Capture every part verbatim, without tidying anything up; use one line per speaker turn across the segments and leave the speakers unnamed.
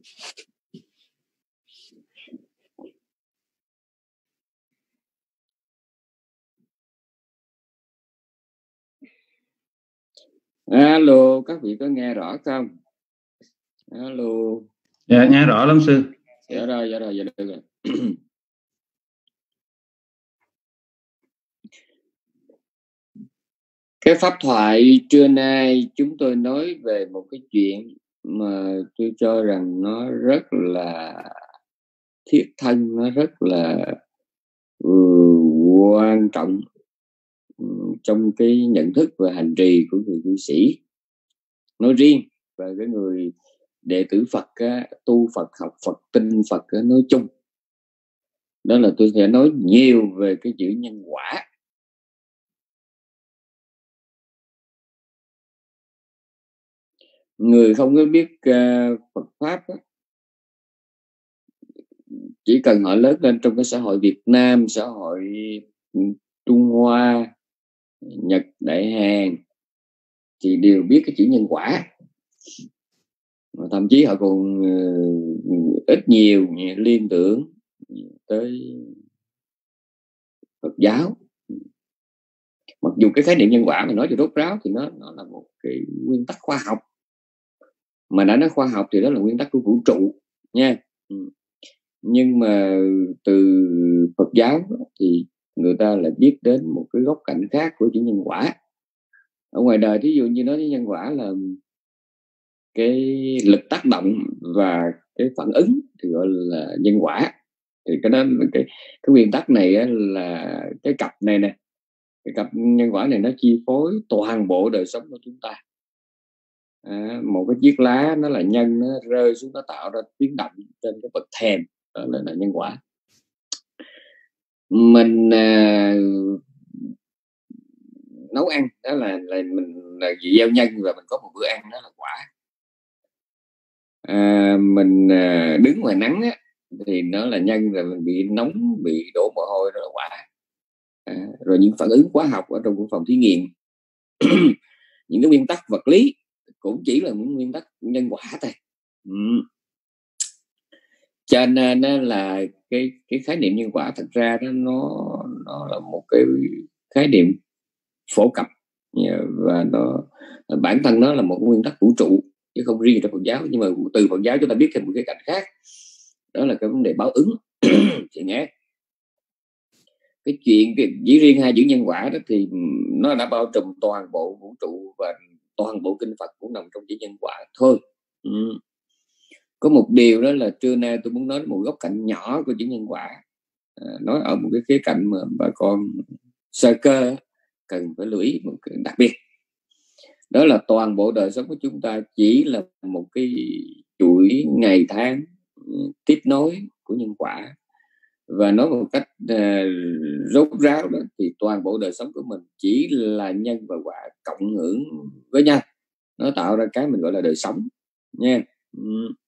Alo, các vị có nghe rõ không? Alo.
Dạ, nghe rõ lắm sư.
Dạ rồi, dạ rồi, dạ được rồi. Cái pháp thoại trưa nay chúng tôi nói về một cái chuyện mà tôi cho rằng nó rất là thiết thân, nó rất là uh, quan trọng um, trong cái nhận thức và hành trì của người cư sĩ nói riêng và cái người đệ tử Phật á, tu Phật, học Phật, tin Phật á, nói chung. Đó là tôi sẽ nói nhiều về cái chữ nhân quả. Người không có biết uh, Phật Pháp á, chỉ cần họ lớn lên trong cái xã hội Việt Nam, xã hội Trung Hoa, Nhật, Đại Hàn thì đều biết cái chữ nhân quả. Thậm chí họ còn uh, ít nhiều liên tưởng tới Phật giáo. Mặc dù cái khái niệm nhân quả mà nói cho rốt ráo thì nó, nó là một cái nguyên tắc khoa học. Mà đã nói khoa học thì đó là nguyên tắc của vũ trụ nha. Nhưng mà từ Phật giáo thì người ta lại biết đến một cái góc cạnh khác của chữ nhân quả. Ở ngoài đời thí dụ như nói nhân quả là cái lực tác động và cái phản ứng thì gọi là nhân quả. Thì cái đó cái, cái nguyên tắc này là cái cặp này nè, cái cặp nhân quả này nó chi phối toàn bộ đời sống của chúng ta. À, một cái chiếc lá nó là nhân, nó rơi xuống nó tạo ra tiếng động trên cái bậc thềm, đó là, là nhân quả. Mình à, nấu ăn đó là, là mình là gieo nhân và mình có một bữa ăn, đó là quả. À, mình à, đứng ngoài nắng á, thì nó là nhân, rồi mình bị nóng, bị đổ mồ hôi, đó là quả. À, rồi những phản ứng hóa học ở trong phòng thí nghiệm những cái nguyên tắc vật lý cũng chỉ là những nguyên tắc nhân quả thôi. Ừ. Cho nên là cái cái khái niệm nhân quả thật ra đó, nó nó là một cái khái niệm phổ cập và nó bản thân nó là một nguyên tắc vũ trụ chứ không riêng trong Phật giáo. Nhưng mà từ Phật giáo chúng ta biết thêm một cái cạnh khác, đó là cái vấn đề báo ứng. Chị nghe cái chuyện cái, chỉ riêng hai chữ nhân quả đó thì nó đã bao trùm toàn bộ vũ trụ và toàn bộ kinh Phật cũng nằm trong chữ nhân quả thôi. Ừ. Có một điều đó là trưa nay tôi muốn nói một góc cạnh nhỏ của chữ nhân quả, à, nói ở một cái khía cạnh mà bà con sơ cơ cần phải lưu ý một cái đặc biệt. Đó là toàn bộ đời sống của chúng ta chỉ là một cái chuỗi ngày tháng tiếp nối của nhân quả. Và nói một cách uh, rốt ráo đó thì toàn bộ đời sống của mình chỉ là nhân và quả cộng hưởng với nhau, nó tạo ra cái mình gọi là đời sống nha. Ừ.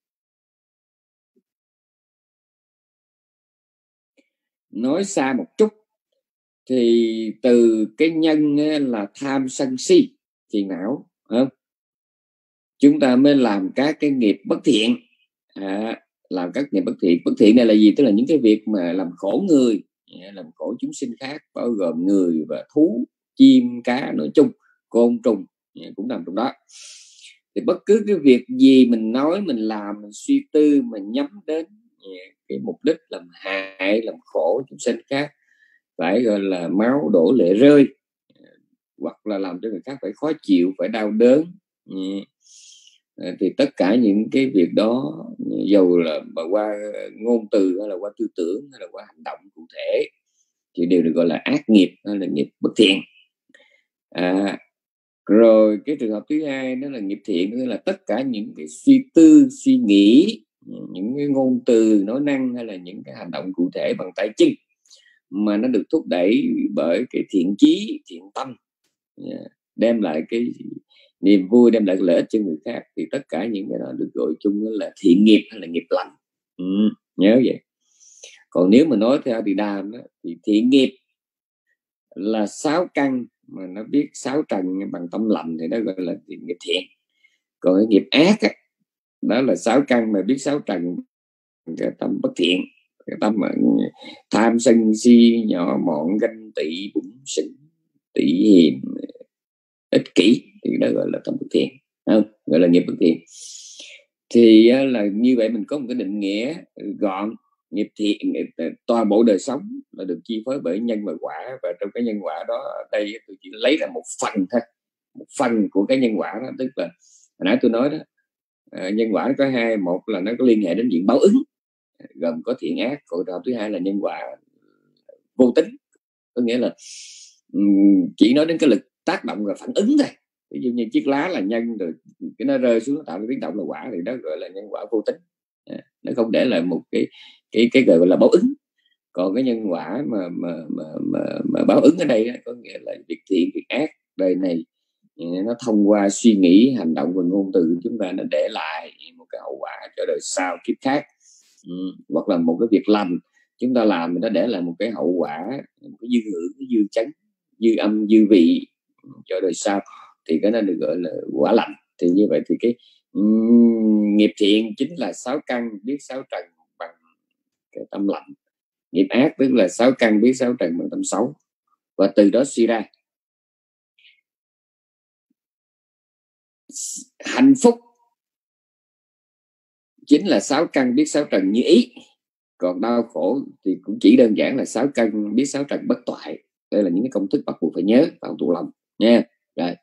Nói xa một chút thì từ cái nhân là tham sân si phiền não, không? Chúng ta mới làm các cái nghiệp bất thiện. À, làm các nghiệp bất thiện. Bất thiện này là gì? Tức là những cái việc mà làm khổ người, làm khổ chúng sinh khác, bao gồm người và thú, chim, cá nói chung, côn trùng cũng nằm trong đó. Thì bất cứ cái việc gì mình nói, mình làm, mình suy tư, mình nhắm đến cái mục đích làm hại, làm khổ chúng sinh khác, phải gọi là máu đổ lệ rơi, hoặc là làm cho người khác phải khó chịu, phải đau đớn, thì tất cả những cái việc đó, dù là qua ngôn từ hay là qua tư tưởng hay là qua hành động cụ thể, thì đều được gọi là ác nghiệp hay là nghiệp bất thiện. À, rồi cái trường hợp thứ hai đó là nghiệp thiện, tức là tất cả những cái suy tư, suy nghĩ, những cái ngôn từ, nói năng hay là những cái hành động cụ thể bằng tay chân mà nó được thúc đẩy bởi cái thiện chí, thiện tâm, đem lại cái niềm vui, đem lại lợi ích cho người khác, thì tất cả những cái đó được gọi chung là thiện nghiệp hay là nghiệp lành. Ừ, nhớ vậy. Còn nếu mà nói theo Thì Đàm đó, thì thiện nghiệp là sáu căn mà nó biết sáu trần bằng tâm lành thì đó gọi là nghiệp thiện. Còn cái nghiệp ác á, đó là sáu căn mà biết sáu trần, cái tâm bất thiện, cái tâm mà tham sân si, nhỏ mọn, ganh tị, bủn xỉn, tị hiềm, ích kỷ, thì đó gọi là tâm bất thiện, không? Gọi là nghiệp bất thiện. Thì là như vậy mình có một cái định nghĩa gọn. Nghiệp thiện, toàn bộ đời sống là được chi phối bởi nhân và quả, và trong cái nhân quả đó, ở đây tôi chỉ lấy ra một phần thôi, một phần của cái nhân quả đó. Tức là hồi nãy tôi nói đó, nhân quả nó có hai, một là nó có liên hệ đến diện báo ứng, gồm có thiện ác, còn thứ hai là nhân quả vô tính, có nghĩa là chỉ nói đến cái lực tác động và phản ứng thôi. Ví dụ như chiếc lá là nhân, rồi cái nó rơi xuống nó tạo ra tiếng động là quả, thì đó gọi là nhân quả vô tính. Nó không để lại một cái cái cái gọi là báo ứng. Còn cái nhân quả mà mà mà mà, mà báo ứng ở đây đó, có nghĩa là việc thiện việc ác đời này nó thông qua suy nghĩ, hành động và ngôn từ của chúng ta, nó để lại một cái hậu quả cho đời sau kiếp khác. Ừ. Hoặc là một cái việc lành chúng ta làm, nó để lại một cái hậu quả, một cái dư hưởng, cái dư chấn, dư âm, dư vị cho đời sau, thì cái đó được gọi là quả lành. Thì như vậy thì cái um, nghiệp thiện chính là sáu căn biết sáu trần bằng cái tâm lành. Nghiệp ác tức là sáu căn biết sáu trần bằng tâm xấu, và từ đó suy ra hạnh phúc chính là sáu căn biết sáu trần như ý, còn đau khổ thì cũng chỉ đơn giản là sáu căn biết sáu trần bất toại. Đây là những cái công thức bắt buộc phải nhớ vào tụ lòng nha. Rồi,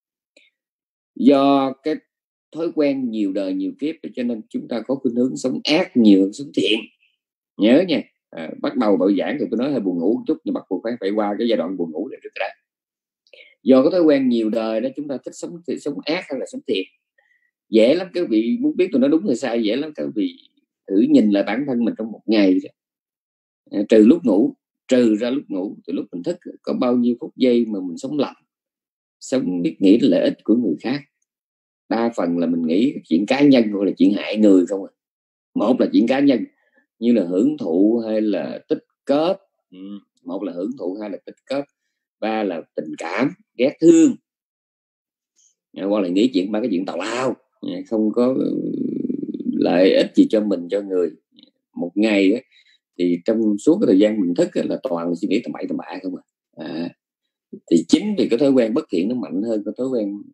do cái thói quen nhiều đời nhiều kiếp, cho nên chúng ta có khuynh hướng sống ác nhiều hơn sống thiện. Nhớ nha. À, bắt đầu bài giảng thì tôi nói hơi buồn ngủ một chút, nhưng bắt buộc phải phải qua cái giai đoạn buồn ngủ để trước ra. Do có thói quen nhiều đời đó, chúng ta thích sống thì sống ác hay là sống thiện. Dễ lắm các vị muốn biết tôi nói đúng hay sai, dễ lắm các vị thử nhìn lại bản thân mình trong một ngày, à, trừ lúc ngủ, trừ ra lúc ngủ, từ lúc mình thức có bao nhiêu phút giây mà mình sống lặng, sống biết nghĩ lợi ích của người khác. Đa phần là mình nghĩ chuyện cá nhân hoặc là chuyện hại người không à. Một là chuyện cá nhân như là hưởng thụ hay là tích cóp, một là hưởng thụ hay là tích cóp, ba là tình cảm, ghét thương, hoặc là nghĩ chuyện ba cái chuyện tào lao, không có lợi ích gì cho mình, cho người. Một ngày ấy, thì trong suốt cái thời gian mình thức ấy, là toàn là suy nghĩ tầm bậy tầm bạ không à. à. Thì chính vì cái thói quen bất thiện nó mạnh hơn cái thói quen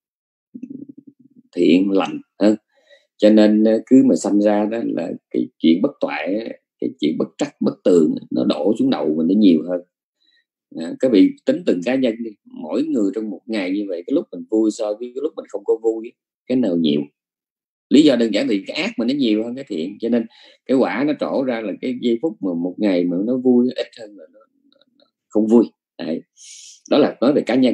thiện lành hơn, cho nên cứ mà sanh ra đó là cái chuyện bất toại, cái chuyện bất trắc bất tường nó đổ xuống đầu mình nó nhiều hơn. À, các vị tính từng cá nhân đi, mỗi người trong một ngày như vậy, cái lúc mình vui so với cái lúc mình không có vui, cái nào nhiều? Lý do đơn giản thì cái ác mà nó nhiều hơn cái thiện, cho nên cái quả nó trổ ra là cái giây phút mà một ngày mà nó vui ít hơn là nó, nó không vui. Đấy. Đó là nói về cá nhân.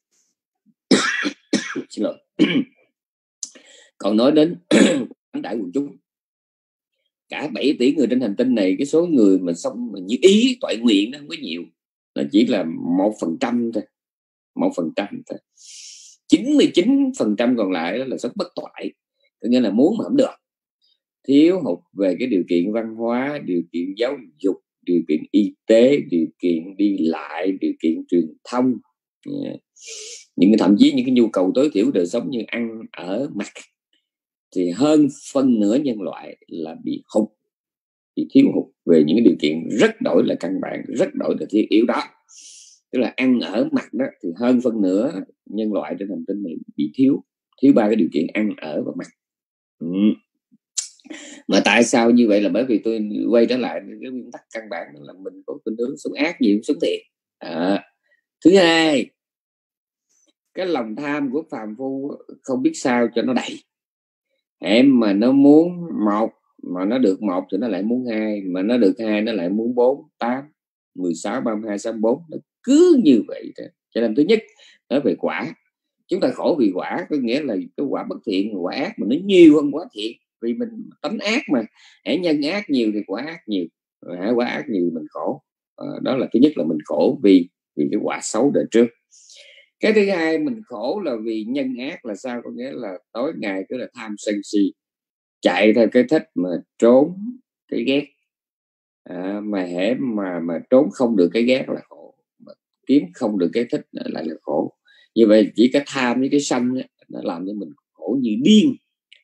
Xin lỗi. Còn nói đến đại quần chúng, cả bảy tỷ người trên hành tinh này, cái số người mà sống mà như ý toại nguyện nó không có nhiều, nó chỉ là một phần trăm thôi, một phần trăm thôi. chín mươi chín phần trăm còn lại đó là sống bất toại, có nghĩa là muốn mà không được, thiếu hụt về cái điều kiện văn hóa, điều kiện giáo dục, điều kiện y tế, điều kiện đi lại, điều kiện truyền thông, những thậm chí những cái nhu cầu tối thiểu đời sống như ăn ở mặc, thì hơn phân nửa nhân loại là bị hụt, bị thiếu hụt về những cái điều kiện rất đổi là căn bản, rất đổi là thiết yếu đó. Tức là ăn ở mặc đó, thì hơn phân nửa nhân loại trên hành tinh này bị thiếu thiếu ba cái điều kiện ăn ở và mặc. Ừ. Mà tại sao như vậy? Là bởi vì tôi quay trở lại cái nguyên tắc căn bản là mình có khuynh hướng sống ác nhiều sống thiện. À. Thứ hai, cái lòng tham của phàm phu không biết sao cho nó đầy. Em mà nó muốn một mà nó được một thì nó lại muốn hai, mà nó được hai nó lại muốn bốn, tám, mười sáu, ba mươi hai, sáu mươi bốn, nó cứ như vậy đó. Cho nên thứ nhất, nói về quả, chúng ta khổ vì quả, có nghĩa là cái quả bất thiện, quả ác mà nó nhiều hơn quả thiện, vì mình tánh ác mà, hãy nhân ác nhiều thì quả ác nhiều, hãy quả ác nhiều mình khổ. À, đó là thứ nhất là mình khổ vì vì cái quả xấu đời trước. Cái thứ hai mình khổ là vì nhân ác là sao? Có nghĩa là tối ngày cứ là tham sân si, chạy theo cái thích mà trốn cái ghét. À, mà hễ mà mà trốn không được cái ghét là khổ, mà kiếm không được cái thích lại là khổ. Như vậy chỉ cái tham với cái sân ấy, nó làm cho mình khổ như điên.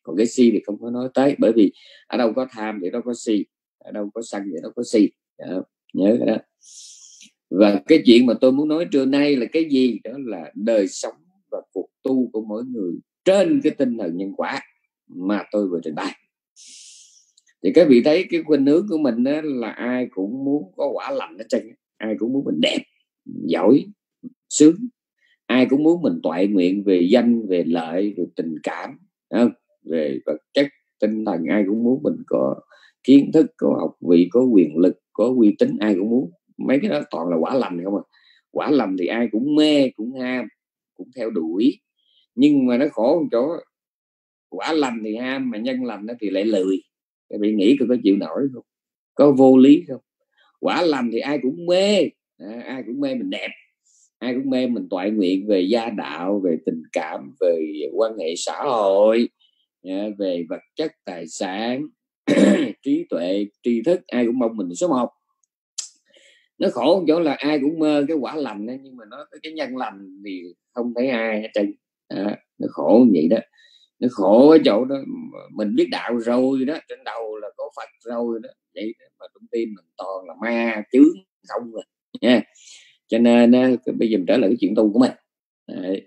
còn cái si thì không có nói tới, bởi vì ở đâu có tham thì đâu có si, ở đâu có sân thì đâu có si. Đó, nhớ cái đó. Và cái chuyện mà tôi muốn nói trưa nay là cái gì? Đó là đời sống và cuộc tu của mỗi người trên cái tinh thần nhân quả mà tôi vừa trình bày. Thì các vị thấy cái khuynh hướng của mình đó là ai cũng muốn có quả lành ở trên, ai cũng muốn mình đẹp, giỏi, sướng, ai cũng muốn mình toại nguyện về danh, về lợi, về tình cảm, không? Về vật chất, tinh thần, ai cũng muốn mình có kiến thức, có học vị, có quyền lực, có uy tín, ai cũng muốn. Mấy cái đó toàn là quả lành không à. Quả lành thì ai cũng mê, cũng ham, cũng theo đuổi, nhưng mà nó khổ một chỗ, quả lành thì ham mà nhân lành thì lại lười. Các vị nghĩ tôi có chịu nổi không? Có vô lý không? Quả lành thì ai cũng mê, à, ai cũng mê mình đẹp, ai cũng mê mình toại nguyện về gia đạo, về tình cảm, về quan hệ xã hội, về vật chất tài sản, trí tuệ, tri thức, ai cũng mong mình số một. Nó khổ một chỗ là ai cũng mơ cái quả lành đó, nhưng mà nó cái nhân lành thì không thấy ai hết trơn. À, nó khổ như vậy đó. Nó khổ ở chỗ đó, mình biết đạo rồi đó, trên đầu là có Phật rồi đó, vậy đó, mà trong tim mình toàn là ma chướng không rồi nha. Cho nên bây giờ mình trở lại cái chuyện tu của mình. Đấy.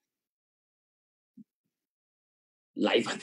Lạy Phật,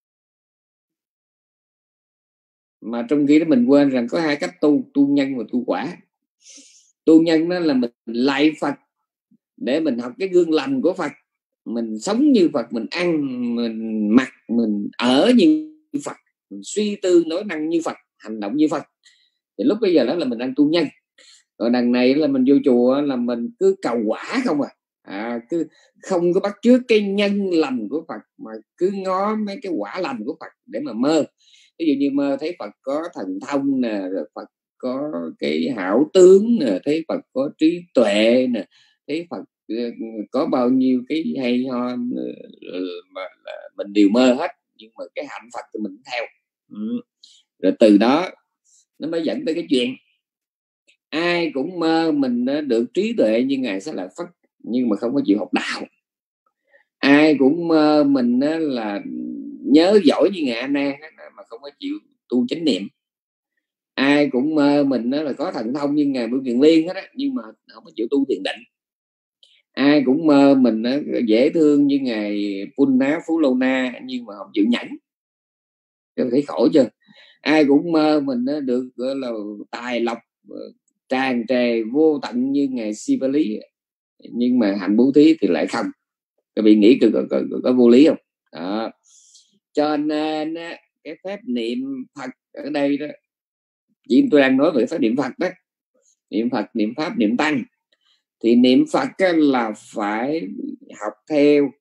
mà trong khi đó mình quên rằng có hai cách tu, tu nhân và tu quả. Tu nhân đó là mình lạy Phật để mình học cái gương lành của Phật, mình sống như Phật, mình ăn, mình mặc, mình ở như Phật, mình suy tư nói năng như Phật, hành động như Phật. Thì lúc bây giờ đó là mình đang tu nhân. Còn đằng này là mình vô chùa là mình cứ cầu quả không à, à cứ không có bắt chước cái nhân lành của Phật, mà cứ ngó mấy cái quả lành của Phật để mà mơ. Ví dụ như mơ thấy Phật có thần thông nè, rồi Phật có cái hảo tướng nè, thấy Phật có trí tuệ nè, thấy Phật có bao nhiêu cái hay ho mà mình đều mơ hết, nhưng mà cái hạnh Phật thì mình theo. Ừ. Rồi từ đó nó mới dẫn tới cái chuyện ai cũng mơ mình được trí tuệ như Ngài Xá Lợi Phất, nhưng mà không có chịu học đạo. Ai cũng mơ mình là nhớ giỏi như Ngài A Nan mà không có chịu tu chánh niệm. Ai cũng mơ mình là có thần thông như Ngài Bưu Kiền Liên hết á, nhưng mà không có chịu tu thiền định. Ai cũng mơ mình dễ thương như Ngài Punna Phú Lô Na, nhưng mà không chịu nhẫn. Các bạn thấy khổ chưa? Ai cũng mơ mình được gọi là tài lộc tràn trề vô tận như Ngài Siva Lý, nhưng mà hành bố thí thì lại không. Các vị nghĩ có, có, có, có vô lý không? Đó. Cho nên cái phép niệm Phật ở đây đó, chỉ tôi đang nói về phép niệm Phật đó, niệm Phật, niệm Pháp, niệm Tăng. Thì niệm Phật là phải học theo,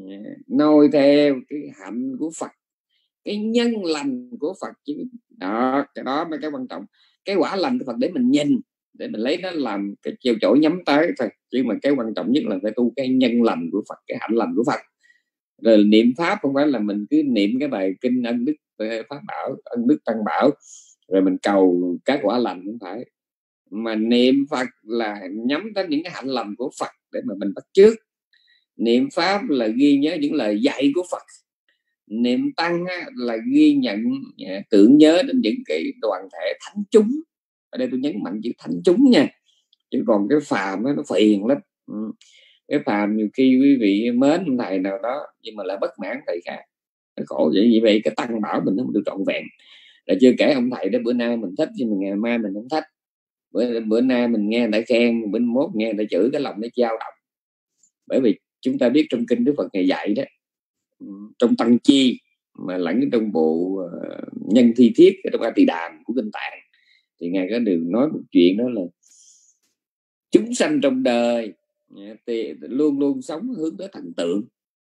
noi theo cái hạnh của Phật, cái nhân lành của Phật chứ. Đó, cái đó mới cái quan trọng. Cái quả lành của Phật để mình nhìn, để mình lấy nó làm cái chiều chỗ nhắm tới thôi, chứ mà cái quan trọng nhất là phải tu cái nhân lành của Phật, cái hạnh lành của Phật. Rồi niệm Pháp không phải là mình cứ niệm cái bài kinh ân đức Pháp Bảo, ân đức Tăng Bảo rồi mình cầu các quả lành, không phải. Mà niệm Phật là nhắm tới những cái hạnh lành của Phật để mà mình bắt chước. Niệm Pháp là ghi nhớ những lời dạy của Phật. Niệm Tăng là ghi nhận, tưởng nhớ đến những cái đoàn thể thánh chúng. Ở đây tôi nhấn mạnh chữ thánh chúng nha, chứ còn cái phàm nó phiền lắm. Cái phàm nhiều khi quý vị mến thầy nào đó nhưng mà lại bất mãn thầy khác, nó khổ vậy. Vậy vậy cái Tăng Bảo mình không được trọn vẹn. Là chưa kể ông thầy đó bữa nay mình thích nhưng mà ngày mai mình không thích. Bữa, bữa nay mình nghe người ta khen, bữa mốt nghe người ta chửi, cái lòng nó dao động. Bởi vì chúng ta biết trong kinh Đức Phật Ngài dạy đó, trong Tăng Chi mà lẫn trong bộ uh, Nhân Thi Thiết trong A Tỳ Đàm của Kinh Tạng, thì Ngài có đường nói một chuyện, đó là chúng sanh trong đời thì luôn luôn sống hướng tới thần tượng,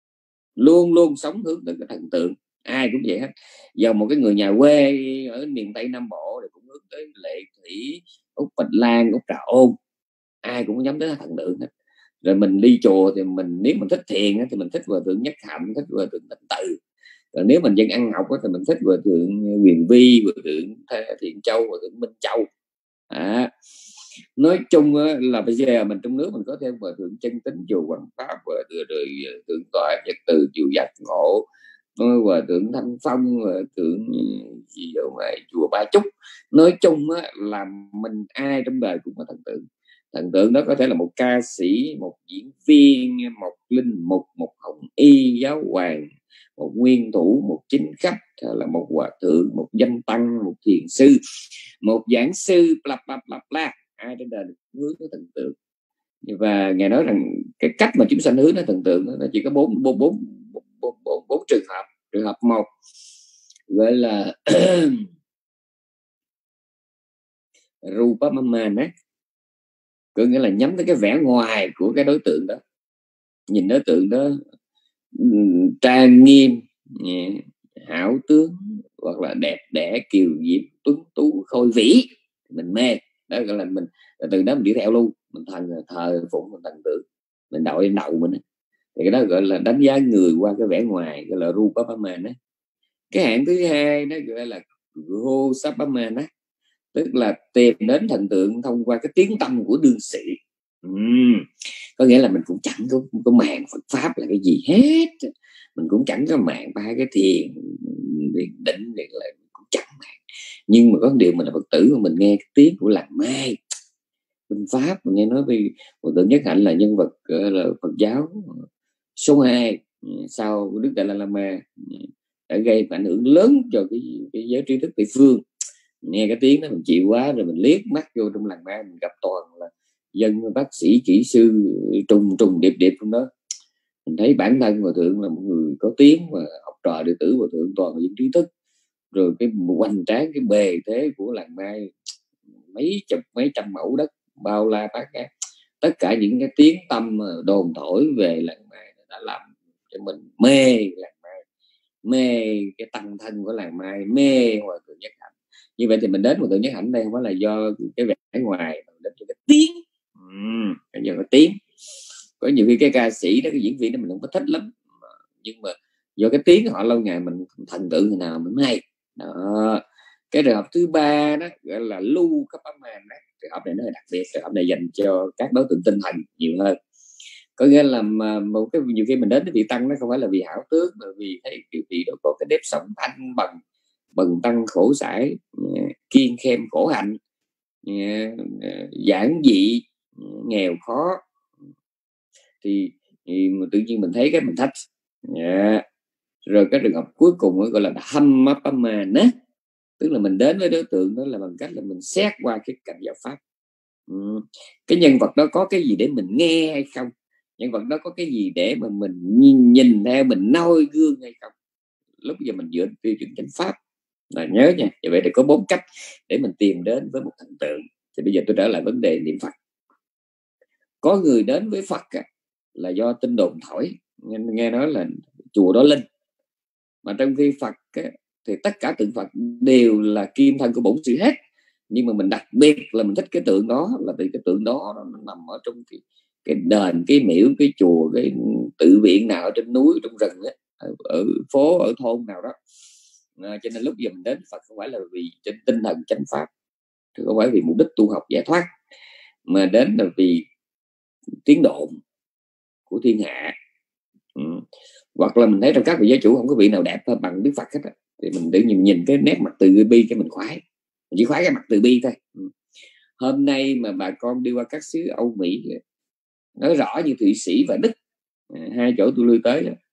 luôn luôn sống hướng tới cái thần tượng. Ai cũng vậy hết. Giờ một cái người nhà quê ở miền Tây Nam Bộ thì cũng hướng tới Lệ Thủy, Úc Bạch Lan, Úc Trà Ôn, ai cũng nhắm tới thần tượng hết. Rồi mình đi chùa thì mình, nếu mình thích thiền thì mình thích Hòa Thượng Nhất Hạnh, thích Hòa Thượng Tịnh Tự. Rồi nếu mình dân ăn học thì mình thích Hòa Thượng Huyền Vi, Hòa Thượng Thiện Châu, Hòa Thượng Minh Châu. À, nói chung là bây giờ mình trong nước mình có thêm Hòa Thượng Chân Tính, Chùa Hoàng Pháp, rồi Thượng Tọa Nhật Từ, Chùa Giác Ngộ, Hòa thượng Thanh Phong, hòa thượng gì ở ngoài chùa Ba Chúc. Nói chung á, là mình ai trong đời cũng có thần tượng. Thần tượng đó có thể là một ca sĩ, một diễn viên, một linh mục, một hồng y giáo hoàng, một nguyên thủ, một chính khách, hay là một hòa thượng, một danh tăng, một thiền sư, một giảng sư, bla bla bla bla. Ai trên đời hướng tới thần tượng. Và ngài nói rằng cái cách mà chúng sanh hướng tới thần tượng nó chỉ có bốn bốn bốn bốn bốn, bốn trường hợp. Trường hợp một gọi là Rupamana, có nghĩa là nhắm tới cái vẻ ngoài của cái đối tượng đó. Nhìn đối tượng đó trang nghiêm, hảo tướng, hoặc là đẹp đẽ, kiều diễm, tuấn tú, khôi vĩ, mình mê. Đó gọi là mình, từ đó mình đi theo luôn, mình thần thờ phụng, mình thần tượng, mình đội lên đầu mình. Thì cái đó gọi là đánh giá người qua cái vẻ ngoài, gọi là Rupamana. Cái hạng thứ hai nó gọi là Hosapamana, tức là tìm đến thần tượng thông qua cái tiếng tâm của đương sĩ. uhm. Có nghĩa là mình cũng chẳng có, có màng Phật pháp là cái gì hết, mình cũng chẳng có màng ba cái thiền định này, là cũng chẳng màng. Nhưng mà có điều mình là Phật tử, mà mình nghe cái tiếng của làng Mai Kinh Pháp, mình nghe nói về Hòa thượng Nhất Hạnh là nhân vật là Phật giáo số hai sau Đức Dalai Lama, đã gây ảnh hưởng lớn cho cái, cái giới trí thức Tây phương. Nghe cái tiếng đó mình chịu quá, rồi mình liếc mắt vô trong làng Mai, mình gặp toàn là dân bác sĩ, kỹ sư trùng trùng điệp điệp trong đó. Mình thấy bản thân Hòa thượng là một người có tiếng, và học trò đệ tử Hòa thượng toàn là những trí thức. Rồi cái hoành tráng, cái bề thế của làng Mai, mấy chục mấy trăm mẫu đất bao la bát ngát, tất cả những cái tiếng tâm đồn thổi về làng Mai đã làm cho mình mê làng Mai, mê cái tăng thân của làng Mai, mê Hòa thượng Nhất Hạnh. Như vậy thì mình đến Hòa thượng Nhất Hạnh đây không phải là do cái vẻ ngoài, mà đến cho cái tiếng. uhm, do cái tiếng. Có nhiều khi cái ca sĩ đó, cái diễn viên đó mình không có thích lắm, nhưng mà do cái tiếng họ lâu ngày mình thần tượng người nào mình hay đó. Cái trường hợp thứ ba đó gọi là Lu Kappaman đó. Trường hợp này nó hơi đặc biệt, trường hợp này dành cho các đối tượng tinh thần nhiều hơn. Có nghĩa là một cái nhiều khi mình đến với vị tăng nó không phải là vì hảo tướng, mà vì thấy cái vị đó có cái nếp sống thanh bằng, bần tăng khổ sải, kiêng khem khổ hạnh, giản dị, nghèo khó, thì, thì tự nhiên mình thấy cái mình thích. Yeah. Rồi cái trường hợp cuối cùng gọi là Dhammapamana, tức là mình đến với đối tượng đó là bằng cách là mình xét qua cái cảnh giáo pháp. ừ. Cái nhân vật đó có cái gì để mình nghe hay không, nhân vật đó có cái gì để mà mình nhìn, nhìn theo, mình noi gương hay không. Lúc giờ mình dựa tiêu chuẩn chánh pháp là nhớ nha. Vậy thì có bốn cách để mình tìm đến với một thần tượng. Thì bây giờ tôi trở lại vấn đề niệm Phật. Có người đến với Phật á, là do tin đồn thổi, nghe, nghe nói là chùa đó linh, mà trong khi Phật á, thì tất cả tượng Phật đều là kim thân của bổn sư hết. Nhưng mà mình đặc biệt là mình thích cái tượng đó, là vì cái tượng đó nó nằm ở trong cái, cái đền, cái miễu, cái chùa, cái tự viện nào ở trên núi, trong rừng ấy, ở, ở phố, ở thôn nào đó. À, cho nên lúc giờ mình đến Phật không phải là vì trên tinh thần chánh pháp, không phải vì mục đích tu học giải thoát, mà đến là vì tiếng đồn của thiên hạ. ừ. Hoặc là mình thấy trong các vị giáo chủ không có vị nào đẹp hơn bằng Đức Phật hết á, thì mình tự nhìn nhìn cái nét mặt từ bi cái mình khoái, mình chỉ khoái cái mặt từ bi thôi. ừ. Hôm nay mà bà con đi qua các xứ Âu Mỹ, nói rõ như Thụy Sĩ và Đức, hai chỗ tôi lưu tới đó,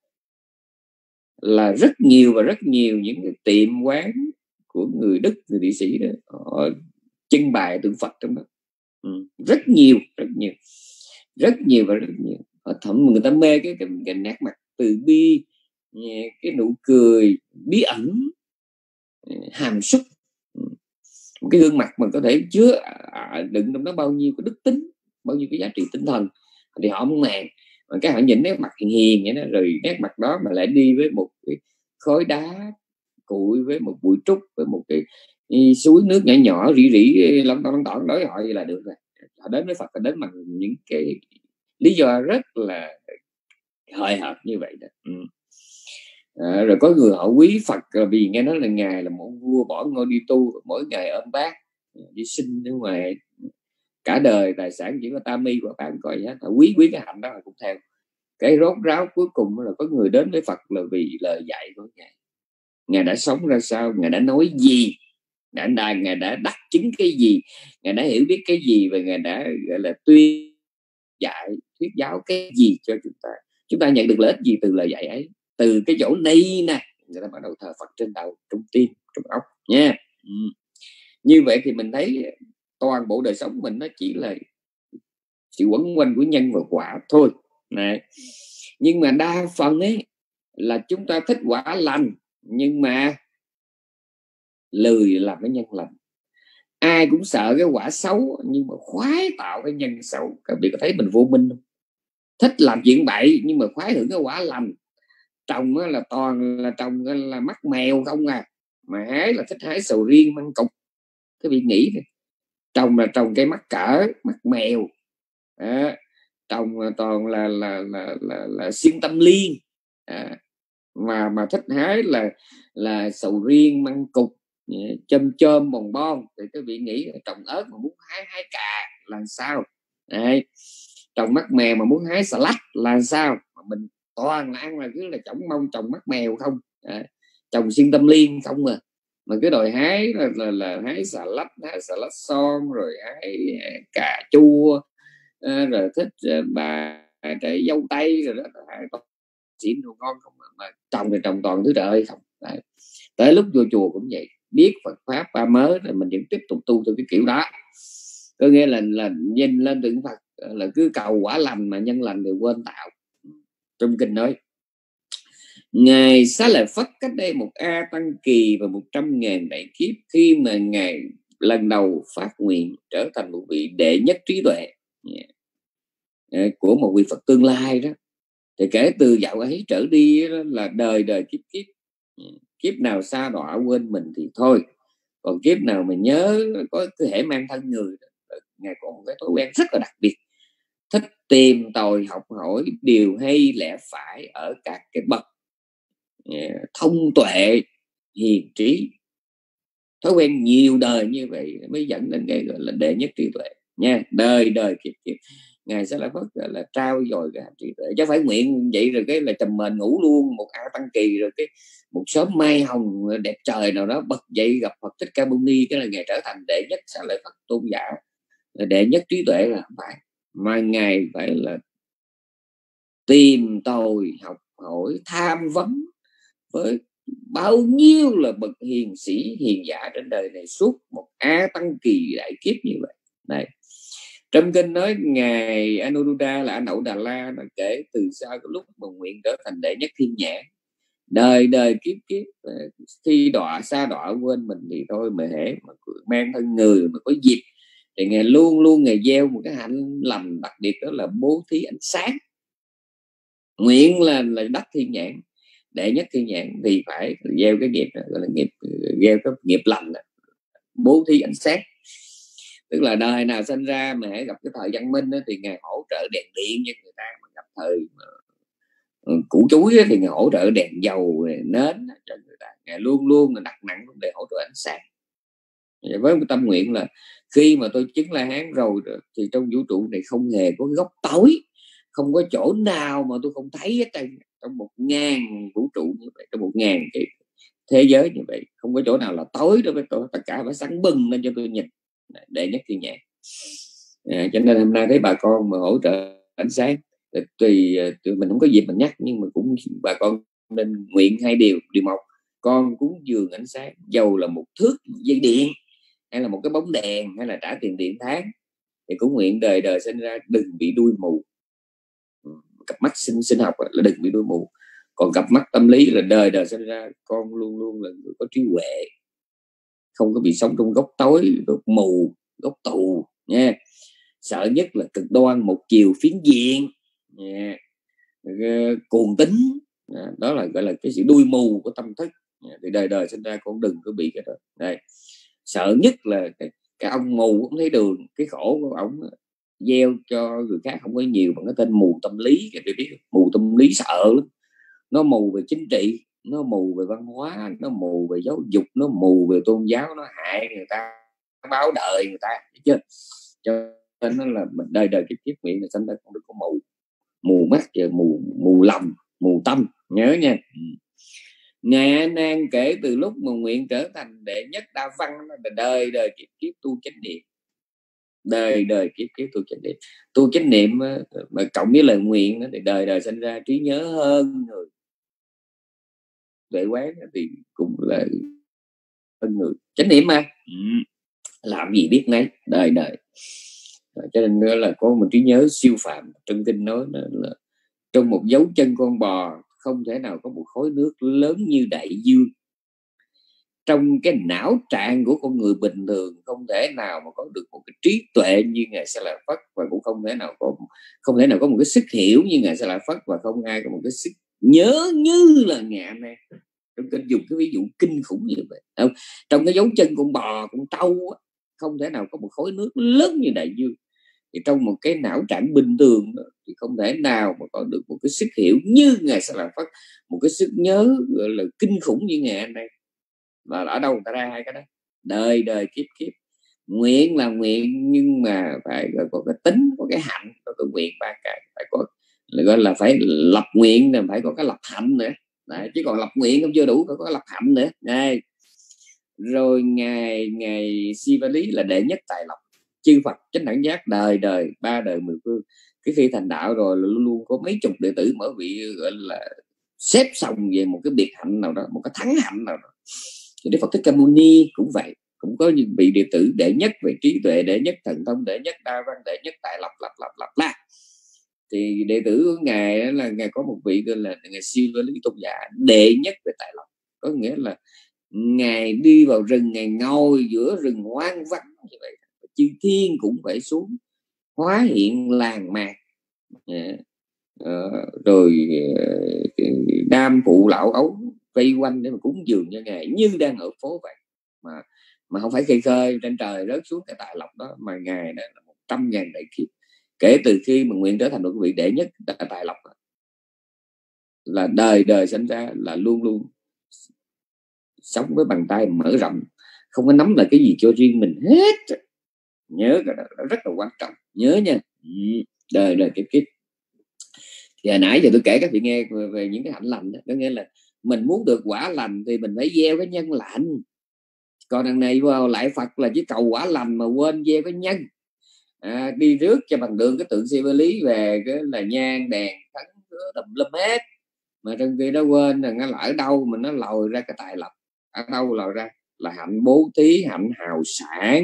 là rất nhiều và rất nhiều những cái tiệm quán của người Đức, người Thụy Sĩ đó, họ trưng bày tượng Phật trong đó. ừ. rất nhiều rất nhiều rất nhiều và rất nhiều. Họ thẩm người ta mê cái, cái, cái nét mặt từ bi, cái nụ cười bí ẩn, hàm xúc, một cái gương mặt mà có thể chứa à, đựng trong đó bao nhiêu cái đức tính, bao nhiêu cái giá trị tinh thần, thì họ không màng. Mà cái họ nhìn nét mặt hiền hiền vậy đó, rồi nét mặt đó mà lại đi với một cái khối đá cuội, với một bụi trúc, với một cái suối nước nhỏ nhỏ rỉ rỉ lon ton lon tỏn, đối họ vậy là được rồi. Họ đến với Phật, họ đến bằng những cái lý do rất là hời hợt như vậy đó. ừ. À, rồi có người họ quý Phật vì nghe nói là ngài là một vua bỏ ngôi đi tu, mỗi ngày ôm bát đi sinh ở ngoài, cả đời tài sản chỉ có tam mi của bạn coi nhé, họ quý quý cái hạnh đó họ cũng theo. Cái rốt ráo cuối cùng là có người đến với Phật là vì lời dạy của Ngài. Ngài đã sống ra sao, Ngài đã nói gì, Ngài đã, Ngài đã đắc chứng cái gì, Ngài đã hiểu biết cái gì, và Ngài đã gọi là tuyên dạy thuyết giáo cái gì cho chúng ta. Chúng ta nhận được lợi ích gì từ lời dạy ấy? Từ cái chỗ này nè, người ta bắt đầu thờ Phật trên đầu, trong tim, trong óc nha. Ừ. Như vậy thì mình thấy toàn bộ đời sống mình nó chỉ là sự quẩn quanh của nhân và quả thôi này. Nhưng mà đa phần ấy là chúng ta thích quả lành, nhưng mà lười làm cái nhân lành. Ai cũng sợ cái quả xấu, nhưng mà khoái tạo cái nhân xấu. Các vị có thấy mình vô minh không? Thích làm chuyện bậy nhưng mà khoái hưởng cái quả lành. Trồng là toàn là trồng là mắt mèo không à, mà hái là thích hái sầu riêng măng cục. Các vị nghĩ đi, trồng là trồng cây mắc cỡ, mắt mèo. À, trồng là toàn là là là là, là xuyên tâm liên. À, mà mà thích hái là là sầu riêng măng cục, chôm chôm bòn bon. Thì các vị nghĩ trồng ớt mà muốn hái hái cà là sao? Đấy. Trồng mắt mèo mà muốn hái xà lách là sao? Mà mình toàn là ăn là cứ là trồng mông trồng mắt mèo không. À, trồng xuyên tâm liên không mà mà cứ đòi hái là, là, là hái xà lách, hái xà lách son, rồi hái cà chua, à, rồi thích bà trái dâu tây, rồi đó xịn đồ ngon không, mà, mà trồng thì trồng toàn thứ trời không. Đấy. Tới lúc vô chùa cũng vậy, biết Phật pháp ba mới rồi mình vẫn tiếp tục tu theo cái kiểu đó. Có nghĩa là là nhìn lên tượng Phật là cứ cầu quả lành, mà nhân lành thì quên tạo. Trong kinh nói Ngài Xá Lợi Phất cách đây một A Tăng Kỳ và một trăm ngàn đại kiếp, khi mà Ngài lần đầu phát nguyện trở thành một vị đệ nhất trí tuệ của một vị Phật tương lai đó, thì kể từ dạo ấy trở đi là đời đời kiếp kiếp, kiếp nào sa đọa quên mình thì thôi, còn kiếp nào mà nhớ có cơ thể mang thân người. Ngài còn một cái thói quen rất là đặc biệt, thích tìm tòi học hỏi điều hay lẽ phải ở các cái bậc thông tuệ hiền trí. Thói quen nhiều đời như vậy mới dẫn đến cái gọi là đệ nhất trí tuệ nha. Đời đời kiếp kiếp Ngài sẽ là Phật là trao dồi cái trí tuệ, chứ phải nguyện vậy rồi cái là trầm mền ngủ luôn một A Tăng Kỳ, rồi cái một sớm mai hồng đẹp trời nào đó bật dậy gặp Phật Thích Ca Mâu Ni, cái là Ngài trở thành đệ nhất Xá Lợi Phất tôn giả, đệ nhất trí tuệ là không phải, mà Ngài phải là tìm tòi học hỏi tham vấn với bao nhiêu là bậc hiền sĩ hiền giả trên đời này suốt một A Tăng Kỳ đại kiếp như vậy. Này, trong kinh nói Ngài Anuruddha là anh Ẩu Đà La đã kể từ sau cái lúc mà nguyện trở thành đệ nhất thiên nhãn, đời đời kiếp kiếp khi đọa xa đọa quên mình thì thôi, mà hễ mà mang thân người mà có dịp thì Ngài luôn luôn Ngài gieo một cái hạnh lành đặc biệt, đó là bố thí ánh sáng. Nguyện là là đắc thiên nhãn, đệ nhất thiên nhãn thì phải gieo cái nghiệp gọi là nghiệp gieo cái nghiệp lành đó, bố thí ánh sáng. Tức là đời nào sinh ra mà hãy gặp cái thời văn minh đó, thì Ngài hỗ trợ đèn điện cho người ta, mà gặp thời củ chuối thì Ngài hỗ trợ đèn dầu nến cho người ta. Ngài luôn luôn là đặt nặng vấn đề hỗ trợ ánh sáng. Với một tâm nguyện là khi mà tôi chứng La Hán rồi thì trong vũ trụ này không hề có góc tối, không có chỗ nào mà tôi không thấy hết trơn. Trong một ngàn vũ trụ như vậy, trong một ngàn cái thế giới như vậy, không có chỗ nào là tối đối với tôi, tất cả phải sáng bừng lên cho tôi nhìn. Đệ nhất thiên nhãn. À, cho nên hôm nay thấy bà con mà hỗ trợ ánh sáng, tùy tụi mình không có dịp mình nhắc, nhưng mà cũng bà con nên nguyện hai điều. Điều một, con cúng dường ánh sáng, dầu là một thước dây điện hay là một cái bóng đèn hay là trả tiền điện tháng, thì cũng nguyện đời đời sinh ra đừng bị đuôi mù. Cặp mắt sinh sinh học là đừng bị đuôi mù, còn cặp mắt tâm lý là đời đời sinh ra con luôn luôn là người có trí huệ, không có bị sống trong góc tối, góc mù, góc tù nha. Sợ nhất là cực đoan, một chiều phiến diện, nha. Cuồng tín, đó là gọi là cái sự đuôi mù của tâm thức. Thì đời đời sinh ra con đừng có bị cái đó. Đây, sợ nhất là cái, cái ông mù không thấy đường. Cái khổ của ông gieo cho người khác không có nhiều bằng cái tên mù tâm lý. Cái biết mù tâm lý sợ lắm. Nó mù về chính trị, nó mù về văn hóa, nó mù về giáo dục, nó mù về tôn giáo, nó hại người ta, nó báo đời người ta, thấy chưa? Cho nên nó là mình đời đời kiếp kiếp nguyện là sanh ra không được có mù. mù mắt và mù mù lòng, mù tâm. Nhớ nha. Ngài A Nan kể từ lúc mà nguyện trở thành đệ nhất đa văn là đời đời kiếp kiếp tu chánh niệm, đời đời kiếp kiếp tu chánh niệm. Tu chánh niệm mà cộng với lời nguyện thì đời đời sinh ra trí nhớ hơn người. Tuệ quán thì cũng là hơn người. Chánh niệm mà làm gì biết nấy, đời đời. Cho nên nữa là có một trí nhớ siêu phàm. Trong kinh nói là trong một dấu chân con bò không thể nào có một khối nước lớn như đại dương. Trong cái não trạng của con người bình thường không thể nào mà có được một cái trí tuệ như Ngài Sa La Phất, và cũng không thể nào có không thể nào có một cái sức hiểu như Ngài Sa La Phất, và không ai có một cái sức nhớ như là Ngài này. Trong kinh dùng cái ví dụ kinh khủng như vậy. Không? Trong cái dấu chân con bò, con trâu không thể nào có một khối nước lớn như đại dương. Thì trong một cái não trạng bình thường đó, thì không thể nào mà có được một cái sức hiểu như Ngài Sa La Phất, một cái sức nhớ gọi là kinh khủng như Ngài anh đây. Mà ở đâu người ta ra hai cái đó? Đời đời kiếp kiếp. Nguyện là nguyện, nhưng mà phải có cái tính, có cái hạnh, có cái nguyện, ba cái phải có, gọi là phải lập nguyện, là phải có cái lập hạnh nữa. Đấy, chứ còn lập nguyện không chưa đủ, phải có lập hạnh nữa. Này, rồi ngài ngài Siva Lý là đệ nhất tài lộc, chư Phật chánh đẳng giác đời đời ba đời mười phương. Cái khi thành đạo rồi là luôn luôn có mấy chục đệ tử mỗi vị gọi là xếp xong về một cái biệt hạnh nào đó, một cái thắng hạnh nào đó. Thì Đức Phật Thích Ca Mâu Ni cũng vậy, cũng có những vị đệ tử đệ nhất về trí tuệ, đệ nhất thần thông, đệ nhất đa văn, đệ nhất tài lộc, lặp lặp lặp la. Thì đệ tử của ngài là ngài có một vị gọi là ngài Siva Lý Tôn giả, đệ nhất về tài lộc. Có nghĩa là ngài đi vào rừng, ngài ngồi giữa rừng hoang vắng như vậy, chư thiên cũng phải xuống hóa hiện làng mạc, uh, rồi uh, nam phụ lão ấu vây quanh để mà cúng dường cho ngài như đang ở phố vậy, mà mà không phải khơi khơi trên trời rớt xuống cái tài lộc đó, mà ngài đó là một trăm ngàn đại kiếp kể từ khi mà nguyện trở thành một vị đệ nhất tài lộc, là đời đời sinh ra là luôn luôn sống với bàn tay mở rộng, không có nắm lại cái gì cho riêng mình hết. Nhớ cái đó rất là quan trọng, nhớ nha. Đời đời kiếp kiếp. Thì hồi nãy giờ tôi kể các vị nghe về, về những cái hạnh lành đó. Có nghĩa là mình muốn được quả lành thì mình phải gieo cái nhân lành. Còn đằng này vào lại Phật là chỉ cầu quả lành mà quên gieo cái nhân. À, đi rước cho bằng đường cái tượng Siva Lý về cái là nhang đèn thắng tùm lum hết, mà trong khi đó quên là nó là ở đâu mà nó lòi ra cái tài lộc, ở đâu lòi ra là hạnh bố thí, hạnh hào sản,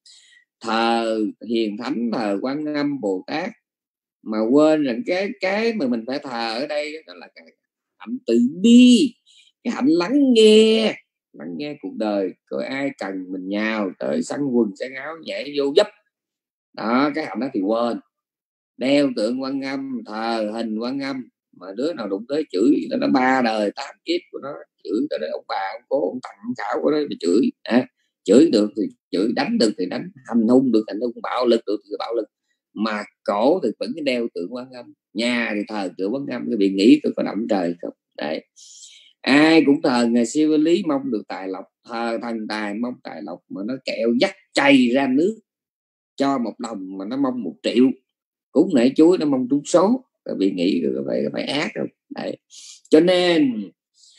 thờ hiền thánh, thờ Quan Âm Bồ Tát, mà quên rằng cái cái mà mình phải thờ ở đây đó là cái hạnh từ bi, cái hạnh lắng nghe, lắng nghe cuộc đời, coi ai cần mình nhào tới săn quần săn áo nhảy vô giúp đó. Cái hạnh đó thì quên. Đeo tượng Quan Âm, thờ hình Quan Âm, mà đứa nào đụng tới chửi là nó ba đời tám kiếp của nó, chửi tới ông bà ông cố ông tặng ông khảo của nó thì chửi. À, chửi được thì chửi, đánh được thì đánh, hành hung được hành hung, bạo lực được thì bạo lực, mà cổ thì vẫn cái đeo tượng Quan Âm, nhà thì thờ tượng Quan Âm. Cái bị nghĩ tôi có động trời không? Đấy, ai cũng thờ ngày Siva Lý mong được tài lộc, thờ thần tài mong tài lộc, mà nó kẹo dắt chay ra nước cho một đồng mà nó mong một triệu, cúng nể chuối nó mong trúng số. Các vị nghĩ phải phải ác rồi. Đấy, cho nên